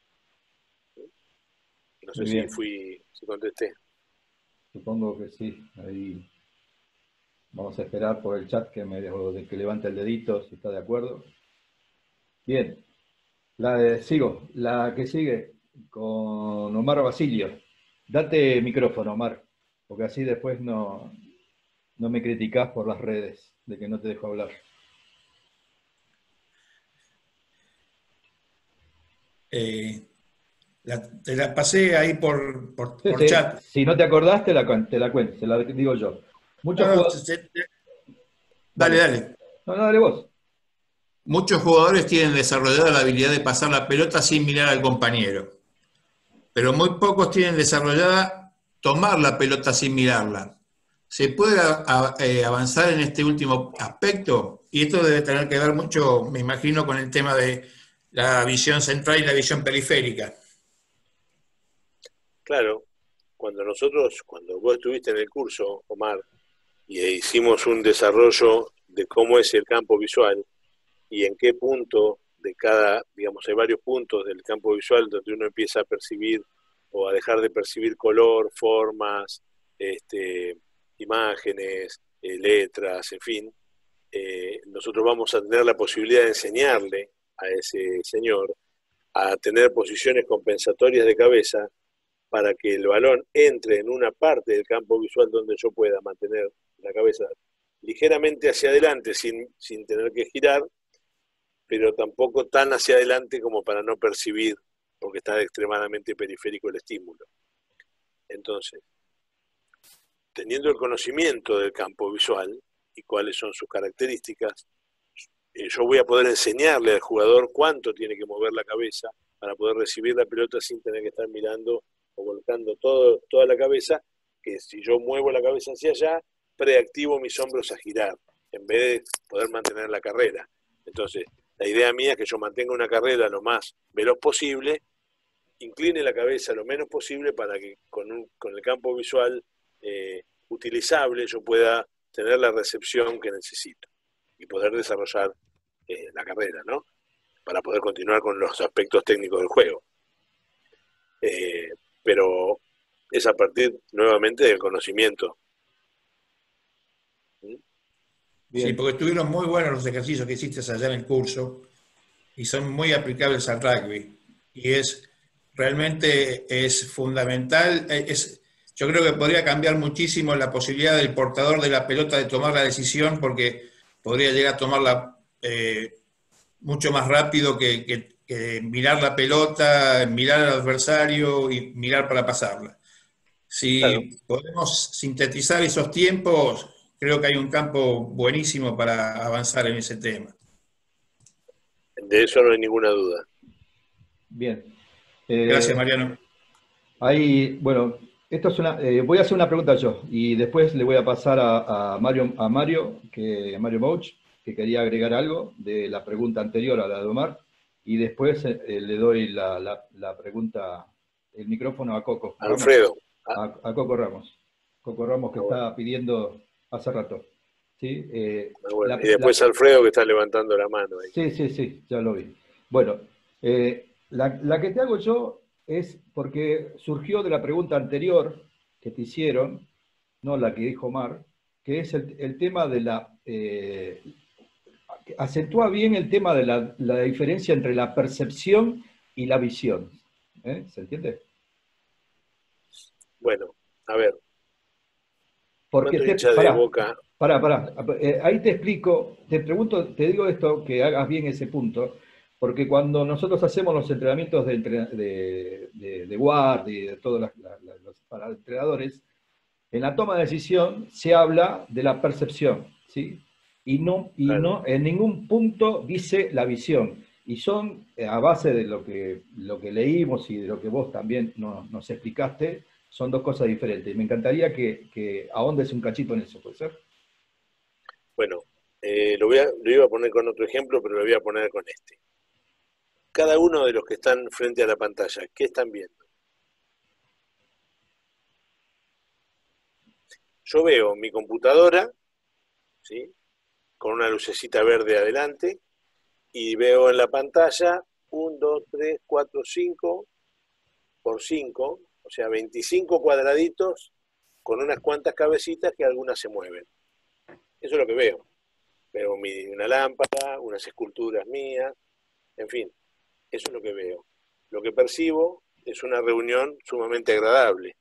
No sé si fui, si contesté. Supongo que sí. Ahí vamos a esperar por el chat que me de que levante el dedito, si está de acuerdo. Bien. La de, sigo. La que sigue con Omar Basilio. Date micrófono, Omar, porque así después no, no me criticás por las redes de que no te dejo hablar. Eh, la, te la pasé ahí por, por, Sí, por sí. chat. Si no te acordás, te la, te la cuento, te la digo yo. Muchos No, no, jugadores... te, te, dale, dale. No, no, dale vos. Muchos jugadores tienen desarrollada la habilidad de pasar la pelota sin mirar al compañero, pero muy pocos tienen desarrollada tomar la pelota sin mirarla. ¿Se puede a, a, eh, avanzar en este último aspecto? Y esto debe tener que ver mucho, me imagino, con el tema de la visión central y la visión periférica. Claro, cuando nosotros, cuando vos estuviste en el curso, Omar, y hicimos un desarrollo de cómo es el campo visual y en qué punto de cada, digamos, hay varios puntos del campo visual donde uno empieza a percibir o a dejar de percibir color, formas, este, imágenes, eh, letras, en fin, eh, nosotros vamos a tener la posibilidad de enseñarle a ese señor a tener posiciones compensatorias de cabeza para que el balón entre en una parte del campo visual donde yo pueda mantener la cabeza ligeramente hacia adelante sin, sin tener que girar, pero tampoco tan hacia adelante como para no percibir, porque está extremadamente periférico el estímulo. Entonces, teniendo el conocimiento del campo visual y cuáles son sus características, yo voy a poder enseñarle al jugador cuánto tiene que mover la cabeza para poder recibir la pelota sin tener que estar mirando o volcando todo, toda la cabeza, que si yo muevo la cabeza hacia allá, preactivo mis hombros a girar, en vez de poder mantener la carrera. Entonces, la idea mía es que yo mantenga una carrera lo más veloz posible, incline la cabeza lo menos posible para que con, un, con el campo visual eh, utilizable yo pueda tener la recepción que necesito y poder desarrollar eh, la carrera, ¿no? Para poder continuar con los aspectos técnicos del juego. Eh, pero es a partir nuevamente del conocimiento. Bien. Sí, porque estuvieron muy buenos los ejercicios que hiciste allá en el curso y son muy aplicables al rugby. Y es realmente es fundamental. Es, yo creo que podría cambiar muchísimo la posibilidad del portador de la pelota de tomar la decisión, porque podría llegar a tomarla eh, mucho más rápido que, que, que mirar la pelota, mirar al adversario y mirar para pasarla. Si claro. podemos sintetizar esos tiempos, creo que hay un campo buenísimo para avanzar en ese tema. De eso no hay ninguna duda. Bien. Eh, Gracias, Mariano. Ahí, bueno, esto es una, eh, voy a hacer una pregunta yo y después le voy a pasar a, a Mario, a Mario, que a Mario Mouch, que quería agregar algo de la pregunta anterior a la de Omar, y después eh, le doy la, la, la pregunta, el micrófono a Coco Ramos. Alfredo. A, a Coco Ramos. Coco Ramos que Ah, bueno. está pidiendo hace rato. ¿Sí? Eh, Ah, bueno. la, Y después la, Alfredo que está levantando la mano ahí. Sí, sí, sí, ya lo vi. Bueno, eh, la, la que te hago yo es porque surgió de la pregunta anterior que te hicieron, no la que dijo Omar, que es el, el tema de la... Eh, acentúa bien el tema de la, la diferencia entre la percepción y la visión. ¿Eh? ¿Se entiende? Bueno, a ver. Porque ¿Cuántos te, hinchas de pará, Boca? pará, pará, eh, ahí te explico, te pregunto, te digo esto, que hagas bien ese punto, porque cuando nosotros hacemos los entrenamientos de, de, de, de guardia y de todos las, las, los para entrenadores, en la toma de decisión se habla de la percepción, ¿sí? Y no, y Claro. no en ningún punto dice la visión. Y son, eh, a base de lo que, lo que leímos y de lo que vos también nos, nos explicaste, son dos cosas diferentes. Me encantaría que, que ahondes un cachito en eso, ¿puede ser? Bueno, eh, lo, voy a, lo iba a poner con otro ejemplo, pero lo voy a poner con este. Cada uno de los que están frente a la pantalla, ¿qué están viendo? Yo veo mi computadora, ¿sí? Con una lucecita verde adelante, y veo en la pantalla uno, dos, tres, cuatro, cinco por cinco, o sea, veinticinco cuadraditos con unas cuantas cabecitas que algunas se mueven. Eso es lo que veo. Veo mi, una lámpara, unas esculturas mías, en fin, eso es lo que veo. Lo que percibo es una reunión sumamente agradable.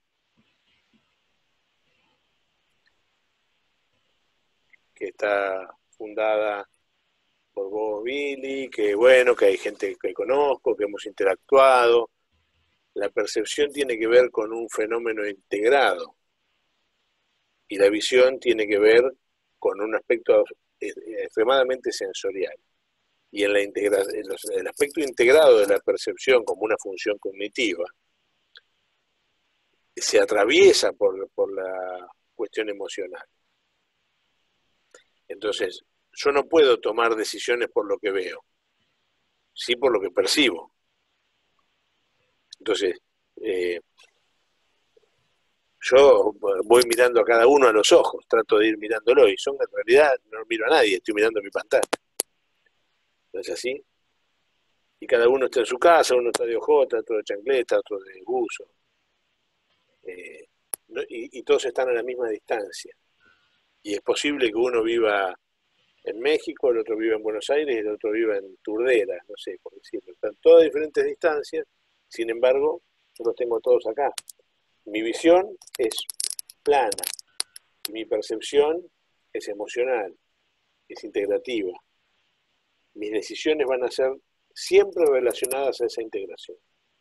Que está fundada por vos, Billy, que bueno, que hay gente que conozco, que hemos interactuado. La percepción tiene que ver con un fenómeno integrado y la visión tiene que ver con un aspecto extremadamente sensorial. Y en, la integra en los, el aspecto integrado de la percepción como una función cognitiva se atraviesa por, por la cuestión emocional. Entonces, yo no puedo tomar decisiones por lo que veo, sí por lo que percibo. Entonces, eh, yo voy mirando a cada uno a los ojos, trato de ir mirándolo, y son en realidad no miro a nadie, estoy mirando mi pantalla. ¿No es así? Y cada uno está en su casa, uno está de ojota, otro de chancleta, otro de buzo. Eh, no, y, y todos están a la misma distancia. Y es posible que uno viva en México, el otro viva en Buenos Aires y el otro viva en Turdera, no sé, por decirlo. Están todas a diferentes distancias, sin embargo, yo los tengo todos acá. Mi visión es plana, mi percepción es emocional, es integrativa. Mis decisiones van a ser siempre relacionadas a esa integración.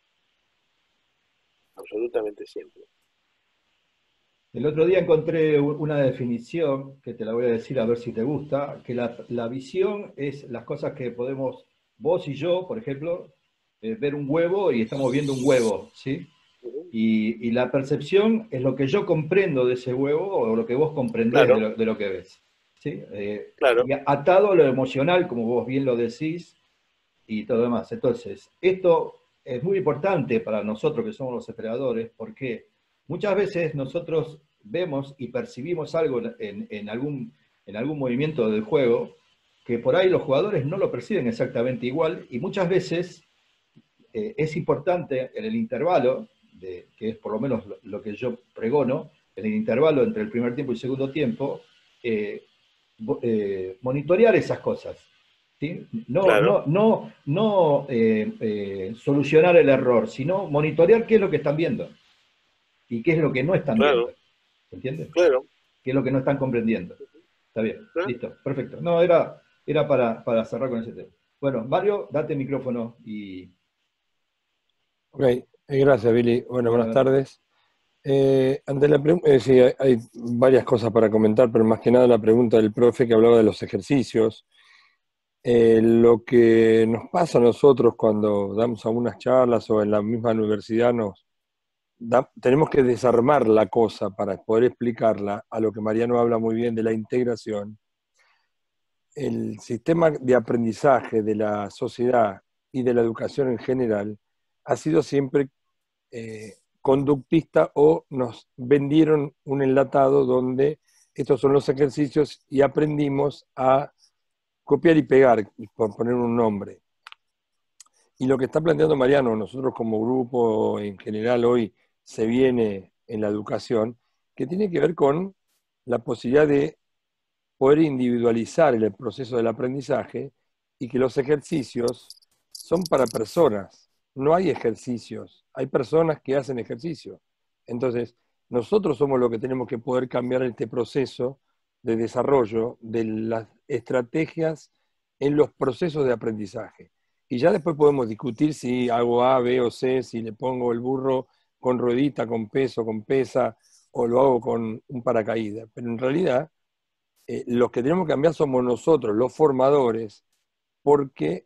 Absolutamente siempre. El otro día encontré una definición, que te la voy a decir a ver si te gusta, que la, la visión es las cosas que podemos, vos y yo, por ejemplo, eh, ver un huevo y estamos viendo un huevo, ¿sí? Uh-huh. y, y la percepción es lo que yo comprendo de ese huevo o lo que vos comprendés claro. de, lo, de lo que ves. ¿Sí? Eh, claro. Y atado a lo emocional, como vos bien lo decís, y todo demás. Entonces, esto es muy importante para nosotros que somos los operadores, porque muchas veces nosotros vemos y percibimos algo en, en, algún, en algún movimiento del juego que por ahí los jugadores no lo perciben exactamente igual, y muchas veces eh, es importante en el intervalo, de, que es por lo menos lo, lo que yo pregono, en el intervalo entre el primer tiempo y el segundo tiempo, eh, eh, monitorear esas cosas. ¿Sí? No, claro. no, no, no eh, eh, solucionar el error, sino monitorear qué es lo que están viendo y qué es lo que no están claro. viendo. ¿Entiendes? Claro. ¿Qué es lo que no están comprendiendo? Está bien, claro. Listo, perfecto. No, era, era para, para cerrar con ese tema. Bueno, Mario, date el micrófono y... Ok, gracias, Billy. Bueno, buenas tardes. Eh, ante la eh, sí, hay, hay varias cosas para comentar, pero más que nada la pregunta del profe que hablaba de los ejercicios. Eh, lo que nos pasa a nosotros cuando damos algunas charlas o en la misma universidad, nos da, tenemos que desarmar la cosa para poder explicarla, a lo que Mariano habla muy bien de la integración. el sistema de aprendizaje de la sociedad y de la educación en general ha sido siempre eh, conductista, o nos vendieron un enlatado donde estos son los ejercicios y aprendimos a copiar y pegar, por poner un nombre. Y lo que está planteando Mariano, nosotros como grupo en general hoy se viene en la educación, que tiene que ver con la posibilidad de poder individualizar el proceso del aprendizaje y que los ejercicios son para personas. No hay ejercicios, hay personas que hacen ejercicio. Entonces, nosotros somos los que tenemos que poder cambiar este proceso de desarrollo de las estrategias en los procesos de aprendizaje. Y ya después podemos discutir si hago A, B o C, si le pongo el burro con ruedita, con peso, con pesa, o lo hago con un paracaídas. Pero en realidad, eh, los que tenemos que cambiar somos nosotros, los formadores, porque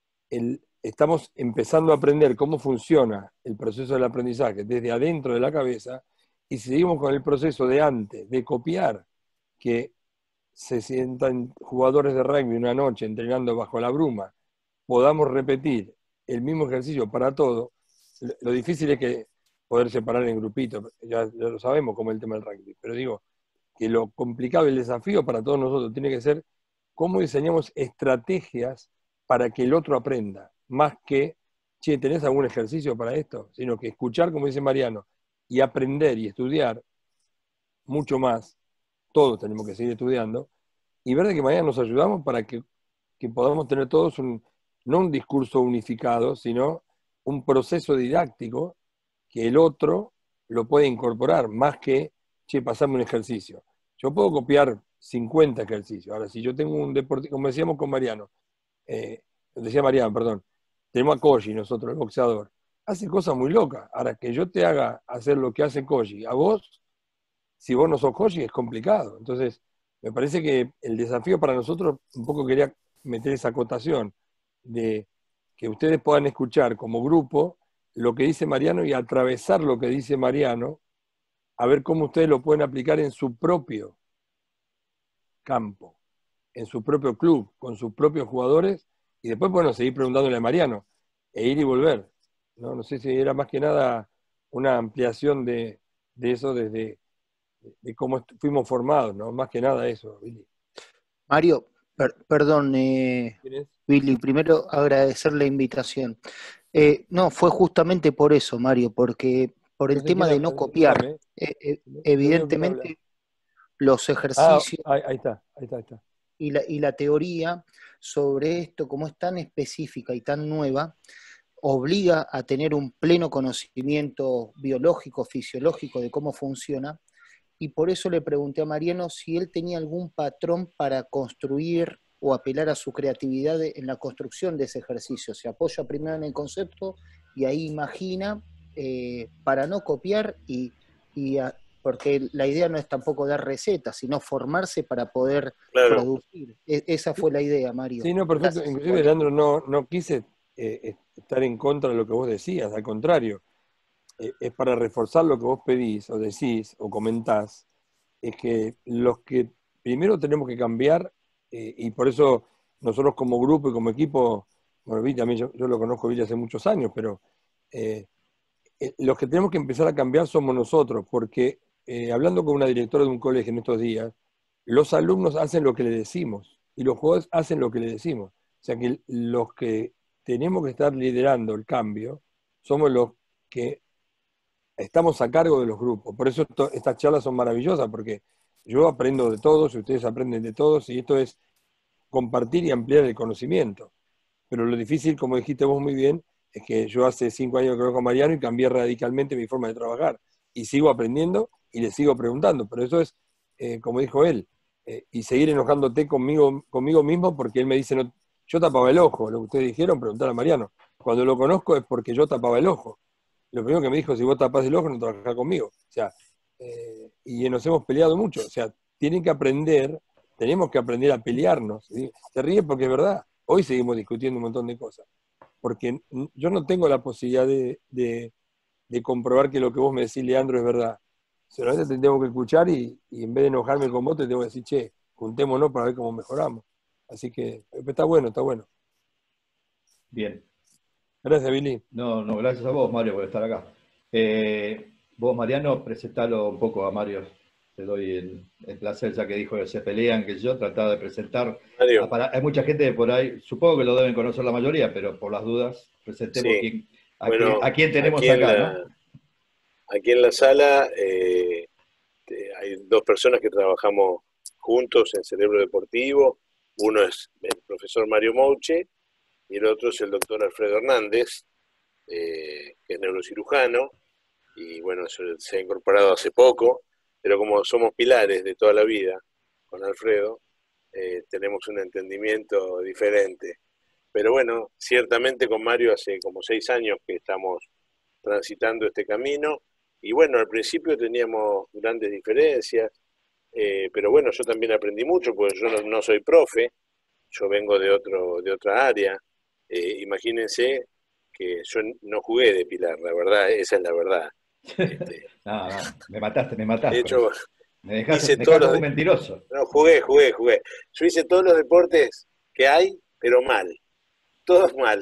el, estamos empezando a aprender cómo funciona el proceso del aprendizaje desde adentro de la cabeza, y seguimos con el proceso de antes, de copiar, que se sientan jugadores de rugby una noche entrenando bajo la bruma, podamos repetir el mismo ejercicio para todo. Lo difícil es que poder separar en grupitos, ya, ya lo sabemos como el tema del rugby, pero digo que lo complicado y el desafío para todos nosotros tiene que ser cómo diseñamos estrategias para que el otro aprenda, más que, che, ¿tenés algún ejercicio para esto? Sino que escuchar, como dice Mariano, y aprender y estudiar mucho más, todos tenemos que seguir estudiando, y ver de qué manera nos ayudamos para que, que podamos tener todos un, no un discurso unificado, sino un proceso didáctico que el otro lo puede incorporar, más que, che, pasame un ejercicio. Yo puedo copiar cincuenta ejercicios. Ahora, si yo tengo un deporte, como decíamos con Mariano, eh, decía Mariano, perdón, tenemos a Koji, nosotros, el boxeador, hace cosas muy locas. Ahora, que yo te haga hacer lo que hace Koji, a vos, si vos no sos Koji, es complicado. Entonces, me parece que el desafío para nosotros, un poco quería meter esa acotación, de que ustedes puedan escuchar como grupo lo que dice Mariano y atravesar lo que dice Mariano, a ver cómo ustedes lo pueden aplicar en su propio campo, en su propio club, con sus propios jugadores, y después, bueno, seguir preguntándole a Mariano, e ir y volver. No, no sé si era más que nada una ampliación de, de eso desde de cómo fuimos formados, ¿no? Más que nada eso, Billy. Mario, per, perdón, eh, Billy, primero agradecer la invitación. Eh, no, fue justamente por eso, Mario, porque por el no sé tema de no copiar. Eh, eh, evidentemente, los ejercicios ah, ahí, ahí está, ahí está, ahí está. Y, la, y la teoría sobre esto, como es tan específica y tan nueva, obliga a tener un pleno conocimiento biológico, fisiológico de cómo funciona, y por eso le pregunté a Mariano si él tenía algún patrón para construir o apelar a su creatividad en la construcción de ese ejercicio. Se apoya primero en el concepto y ahí imagina eh, para no copiar, y, y a, porque la idea no es tampoco dar recetas, sino formarse para poder claro. producir. E esa fue la idea, Mario. Sí, no, perfecto. Gracias. Inclusive, Leandro, no, no quise eh, estar en contra de lo que vos decías, al contrario. Eh, es para reforzar lo que vos pedís, o decís, o comentás, es que los que primero tenemos que cambiar, eh, y por eso nosotros como grupo y como equipo, bueno, Billy, también yo, yo lo conozco a Billy hace muchos años, pero eh, eh, los que tenemos que empezar a cambiar somos nosotros, porque eh, hablando con una directora de un colegio en estos días, los alumnos hacen lo que le decimos, y los jugadores hacen lo que le decimos. O sea que los que tenemos que estar liderando el cambio somos los que estamos a cargo de los grupos. Por eso esto, estas charlas son maravillosas, porque yo aprendo de todos, y ustedes aprenden de todos, y esto es compartir y ampliar el conocimiento. Pero lo difícil, como dijiste vos muy bien, es que yo hace cinco años que conozco a Mariano y cambié radicalmente mi forma de trabajar. Y sigo aprendiendo y le sigo preguntando. Pero eso es, eh, como dijo él, eh, y seguir enojándote conmigo, conmigo mismo porque él me dice, no, yo tapaba el ojo. Lo que ustedes dijeron, preguntar a Mariano. Cuando lo conozco es porque yo tapaba el ojo. Lo primero que me dijo, si vos tapás el ojo, no trabajás conmigo. O sea, eh, y nos hemos peleado mucho. O sea, tienen que aprender, tenemos que aprender a pelearnos. ¿Sí? Se ríe porque es verdad. Hoy seguimos discutiendo un montón de cosas. Porque yo no tengo la posibilidad de, de, de comprobar que lo que vos me decís, Leandro, es verdad. Solamente te tengo que escuchar y, y en vez de enojarme con vos, te tengo que decir, che, juntémonos para ver cómo mejoramos. Así que está bueno, está bueno. Bien. Gracias, Billy. No, no, gracias a vos, Mario, por estar acá. Eh, vos, Mariano, presentalo un poco a Mario. Te doy el, el placer, ya que dijo que se pelean, que yo trataba de presentar. A, para, hay mucha gente por ahí, supongo que lo deben conocer la mayoría, pero por las dudas, presentemos sí. quién, a, bueno, quién, a quién tenemos aquí acá, la, ¿no? Aquí en la sala eh, hay dos personas que trabajamos juntos en Cerebro Deportivo. Uno es el profesor Mario Mouche y el otro es el doctor Alfredo Hernández, eh, que es neurocirujano, y bueno, se ha incorporado hace poco, pero como somos pilares de toda la vida con Alfredo, eh, tenemos un entendimiento diferente. Pero bueno, ciertamente con Mario hace como seis años que estamos transitando este camino, y bueno, al principio teníamos grandes diferencias, eh, pero bueno, yo también aprendí mucho, porque yo no, no soy profe, yo vengo de, otro, de otra área. Eh, imagínense que yo no jugué de pilar, la verdad, esa es la verdad. Este, no, no, me mataste, me mataste. De hecho, me dejaste, hice me todos como los un mentiroso. No, jugué, jugué, jugué. Yo hice todos los deportes que hay, pero mal. Todos mal.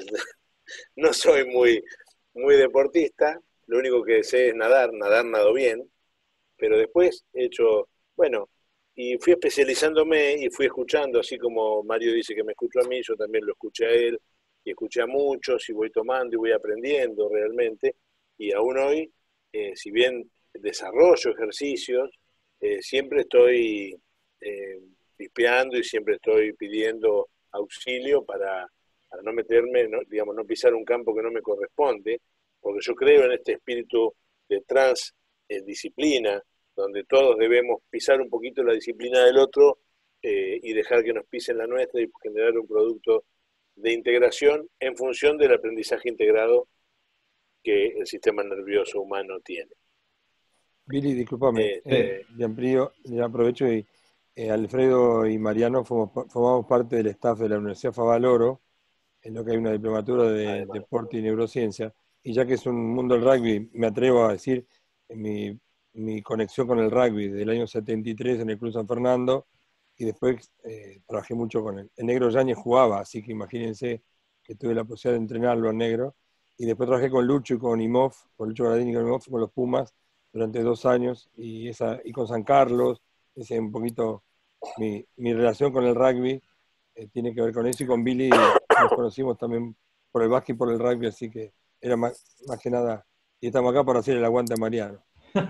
No soy muy, muy deportista. Lo único que sé es nadar, nadar nado bien. Pero después he hecho, bueno, y fui especializándome y fui escuchando, así como Mario dice que me escuchó a mí, yo también lo escuché a él, y escuché a muchos, y voy tomando y voy aprendiendo realmente. Y aún hoy, eh, si bien desarrollo ejercicios, eh, siempre estoy eh, pispeando y siempre estoy pidiendo auxilio para, para no meterme, no, digamos, no pisar un campo que no me corresponde, porque yo creo en este espíritu de transdisciplina, donde todos debemos pisar un poquito la disciplina del otro eh, y dejar que nos pisen la nuestra y generar un producto de integración en función del aprendizaje integrado que el sistema nervioso humano tiene. Billy, discúlpame, Este, eh, de amplio, ya aprovecho y eh, Alfredo y Mariano formamos, formamos parte del staff de la Universidad Favaloro, en lo que hay una diplomatura de además, deporte y neurociencia, y ya que es un mundo del rugby, me atrevo a decir mi, mi conexión con el rugby del año setenta y tres en el Club San Fernando, y después eh, trabajé mucho con él. El Negro Yáñez jugaba, así que imagínense que tuve la posibilidad de entrenarlo al Negro, y después trabajé con Lucho y con Imov, con Lucho Gradini y con Imov, con los Pumas, durante dos años, y, esa, y con San Carlos, ese es un poquito mi, mi relación con el rugby, eh, tiene que ver con eso, y con Billy nos conocimos también por el básquet y por el rugby, así que era más, más que nada, y estamos acá para hacer el aguante a Mariano.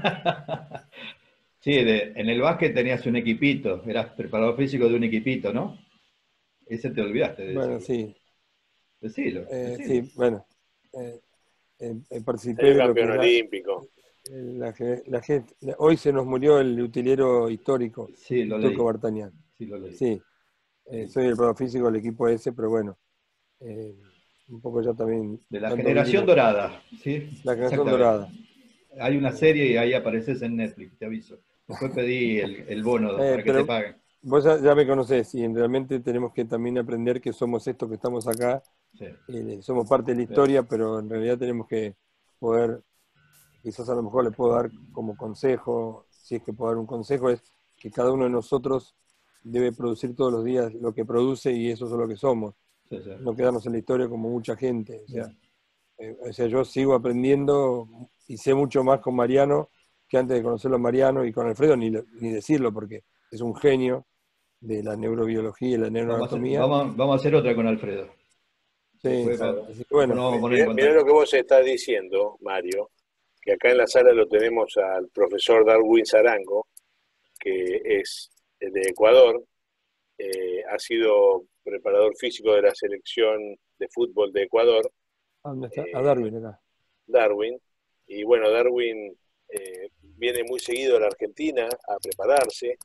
Sí, de, en el básquet tenías un equipito, eras preparador físico de un equipito, ¿no? Ese te olvidaste de Bueno, decirlo. sí. Decilo, Eh, decilo. sí, bueno, eh, eh, eh, participé el de lo que campeón era, olímpico. eh, la, la gente, hoy se nos murió el utilero histórico, Sí, lo el leí. Turco Bartanian. Sí, lo leí. Sí, eh, soy el preparador físico del equipo ese, pero bueno, eh, un poco ya también... De la tanto generación Billy, dorada, ¿sí? la generación Exactamente. dorada. Hay una serie y ahí apareces en Netflix, te aviso. Después pedí el, el bono Eh, para que pero te paguen. vos ya, ya me conocés y realmente tenemos que también aprender que somos estos que estamos acá, Sí. eh, somos parte de la historia, pero en realidad tenemos que poder, quizás a lo mejor le puedo dar como consejo, si es que puedo dar un consejo, es que cada uno de nosotros debe producir todos los días lo que produce y eso es lo que somos. Sí, sí. No quedarnos en la historia como mucha gente. O sea, eh, o sea, yo sigo aprendiendo y sé mucho más con Mariano que antes de conocerlo a Mariano, y con Alfredo ni, ni decirlo, porque es un genio de la neurobiología y la neuroanatomía. Vamos a, hacer, vamos, vamos a hacer otra con Alfredo. Sí, Después, Claro. así que bueno. nos vamos a poner en Mirá, mirá lo que vos estás diciendo, Mario, que acá en la sala lo tenemos al profesor Darwin Sarango, que es de Ecuador, eh, ha sido preparador físico de la selección de fútbol de Ecuador, ¿A dónde está? A eh, Darwin acá. Darwin, y bueno, Darwin eh, viene muy seguido a la Argentina a prepararse,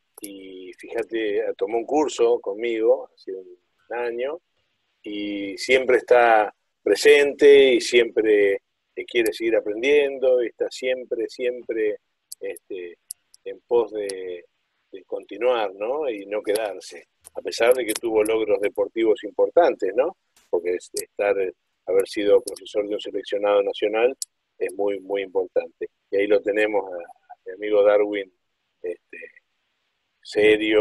y fíjate, tomó un curso conmigo hace un año, y siempre está presente y siempre quiere seguir aprendiendo, y está siempre, siempre este, en pos de, de continuar, ¿no? Y no quedarse, a pesar de que tuvo logros deportivos importantes, ¿no? Porque estar, haber sido profesor de un seleccionado nacional es muy, muy importante. Y ahí lo tenemos a, a mi amigo Darwin, este, serio,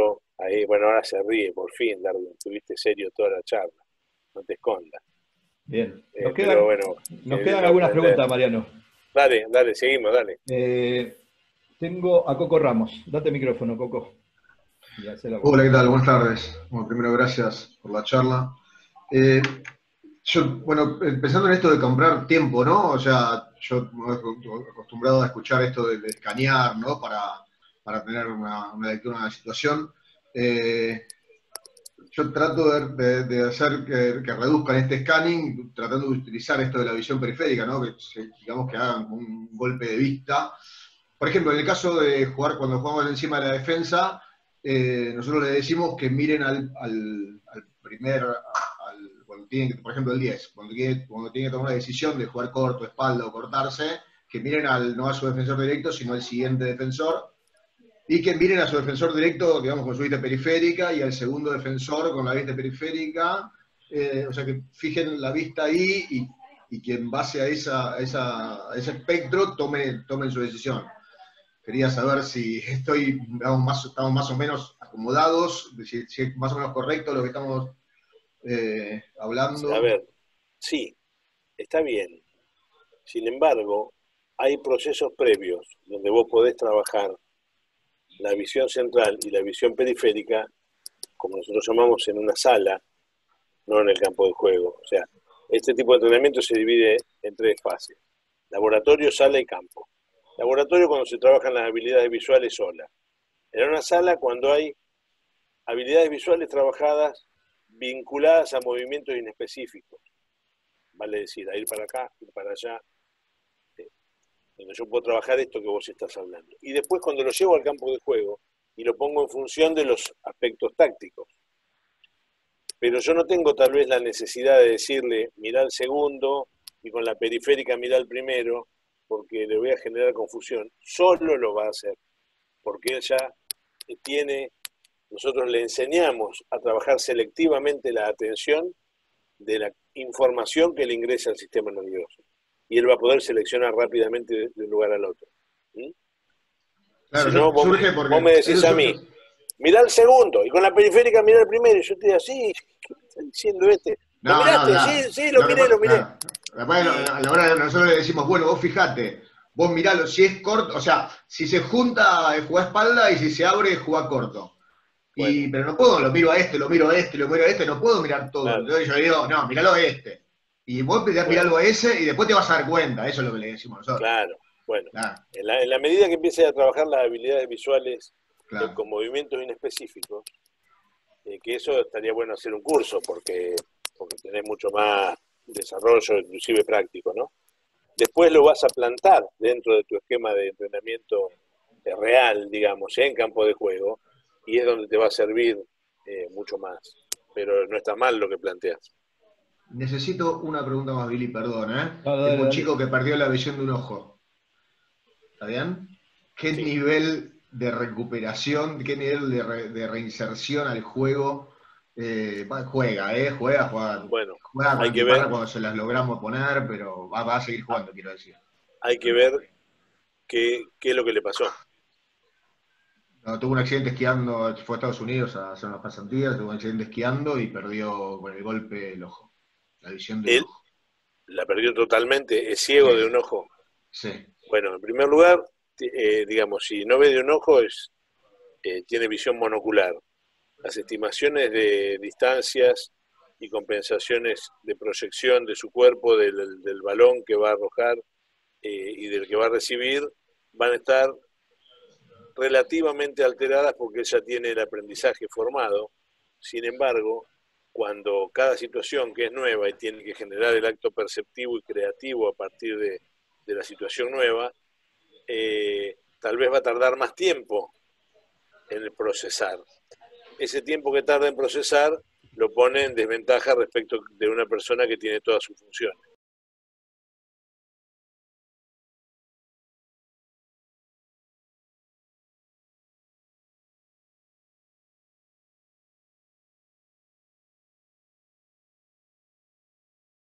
Ahí, bueno, ahora se ríe, por fin, Darwin, estuviste serio toda la charla, no te escondas. Bien, Eh, nos quedan, pero bueno, nos eh, quedan no algunas aprender. preguntas, Mariano. Dale, dale, seguimos, dale. Eh, tengo a Coco Ramos. Date micrófono, Coco. Y hacé la Hola, ¿qué tal? Buenas tardes. Bueno, primero, gracias por la charla. Eh, yo, bueno, eh, pensando en esto de comprar tiempo, ¿no? O sea, yo me he acostumbrado a escuchar esto de, de escanear, ¿no? Para, para tener una, una lectura de la situación. Eh, yo trato de, de- de hacer que, que reduzcan este scanning, tratando de utilizar esto de la visión periférica, ¿no? Que se- digamos que hagan un golpe de vista. Por ejemplo, en el caso de jugar, cuando jugamos encima de la defensa, eh, nosotros le decimos que miren al, al, al primer, al, cuando tienen que, por ejemplo, el diez, cuando tiene, cuando tiene que tomar una decisión de jugar corto, espalda o cortarse, que miren al, no a su defensor directo, sino al siguiente defensor, y que miren a su defensor directo, digamos, con su vista periférica, y al segundo defensor con la vista periférica, eh, o sea, que fijen la vista ahí y, y que en base a, esa, a esa, a ese espectro tomen, tomen su decisión. Quería saber si estoy, digamos, más, estamos más o menos acomodados, si, si es más o menos correcto lo que estamos eh, hablando. A ver, sí, está bien. Sin embargo, hay procesos previos donde vos podés trabajar la visión central y la visión periférica, como nosotros llamamos, en una sala, no en el campo de juego. O sea, este tipo de entrenamiento se divide en tres fases: laboratorio, sala y campo. Laboratorio cuando se trabajan las habilidades visuales solas. En una sala cuando hay habilidades visuales trabajadas vinculadas a movimientos inespecíficos. Vale decir, a ir para acá, ir para allá, donde yo puedo trabajar esto que vos estás hablando. Y después cuando lo llevo al campo de juego y lo pongo en función de los aspectos tácticos. Pero yo no tengo tal vez la necesidad de decirle, mirá el segundo, y con la periférica mirá el primero, porque le voy a generar confusión. Solo lo va a hacer, porque él ya tiene, nosotros le enseñamos a trabajar selectivamente la atención de la información que le ingresa al sistema nervioso. Y él va a poder seleccionar rápidamente de, de un lugar al otro. ¿Mm? Claro, Si no, vos, surge me, porque vos me decís a mí, mirá el segundo, y con la periférica mirá el primero, y yo te digo, sí, ¿qué está diciendo este? ¿Lo No, miraste? no, claro. Sí, sí, lo, lo miré, lo miré. Claro. Después, a la hora de nosotros le decimos, bueno, vos fijate, vos miralo, si es corto, o sea, si se junta, jugá espalda, y si se abre, jugá corto. Bueno. Y, pero no puedo, lo miro a este, lo miro a este, lo miro a este, no puedo mirar todo. Claro. Entonces yo le digo, no, miralo a este. Y vos empezás a Bueno. mirarlo a ese y después te vas a dar cuenta, eso es lo que le decimos nosotros. Claro, bueno. Claro. En, la, en la medida que empieces a trabajar las habilidades visuales Claro. eh, con movimientos inespecíficos, eh, que eso estaría bueno hacer un curso, porque, porque tenés mucho más desarrollo, inclusive práctico, ¿no? Después lo vas a plantar dentro de tu esquema de entrenamiento eh, real, digamos, en campo de juego, y es donde te va a servir eh, mucho más. Pero no está mal lo que planteas. Necesito una pregunta más, Billy, perdón, ¿eh? Dale, dale, Tengo un dale. chico que perdió la visión de un ojo. ¿Está bien? ¿Qué Sí. nivel de recuperación, qué nivel de, re- de reinserción al juego eh, va- juega, ¿eh? Juega, juega. Bueno, Juega con hay que antiparra ver, cuando se las logramos poner, pero va, va a seguir jugando, quiero decir. hay que ver qué, qué es lo que le pasó. No, tuvo un accidente esquiando, fue a Estados Unidos a hacer unas pasantías, tuvo un accidente esquiando y perdió con el golpe el ojo, la visión del Él ojo. la perdió totalmente, es ciego Sí. de un ojo. Sí, Bueno, en primer lugar, eh, digamos, si no ve de un ojo, es, eh, tiene visión monocular. Las estimaciones de distancias y compensaciones de proyección de su cuerpo, del, del balón que va a arrojar eh, y del que va a recibir, van a estar relativamente alteradas porque él ya tiene el aprendizaje formado. Sin embargo, cuando cada situación que es nueva y tiene que generar el acto perceptivo y creativo a partir de, de la situación nueva, eh, tal vez va a tardar más tiempo en el procesar. Ese tiempo que tarda en procesar lo pone en desventaja respecto de una persona que tiene todas sus funciones.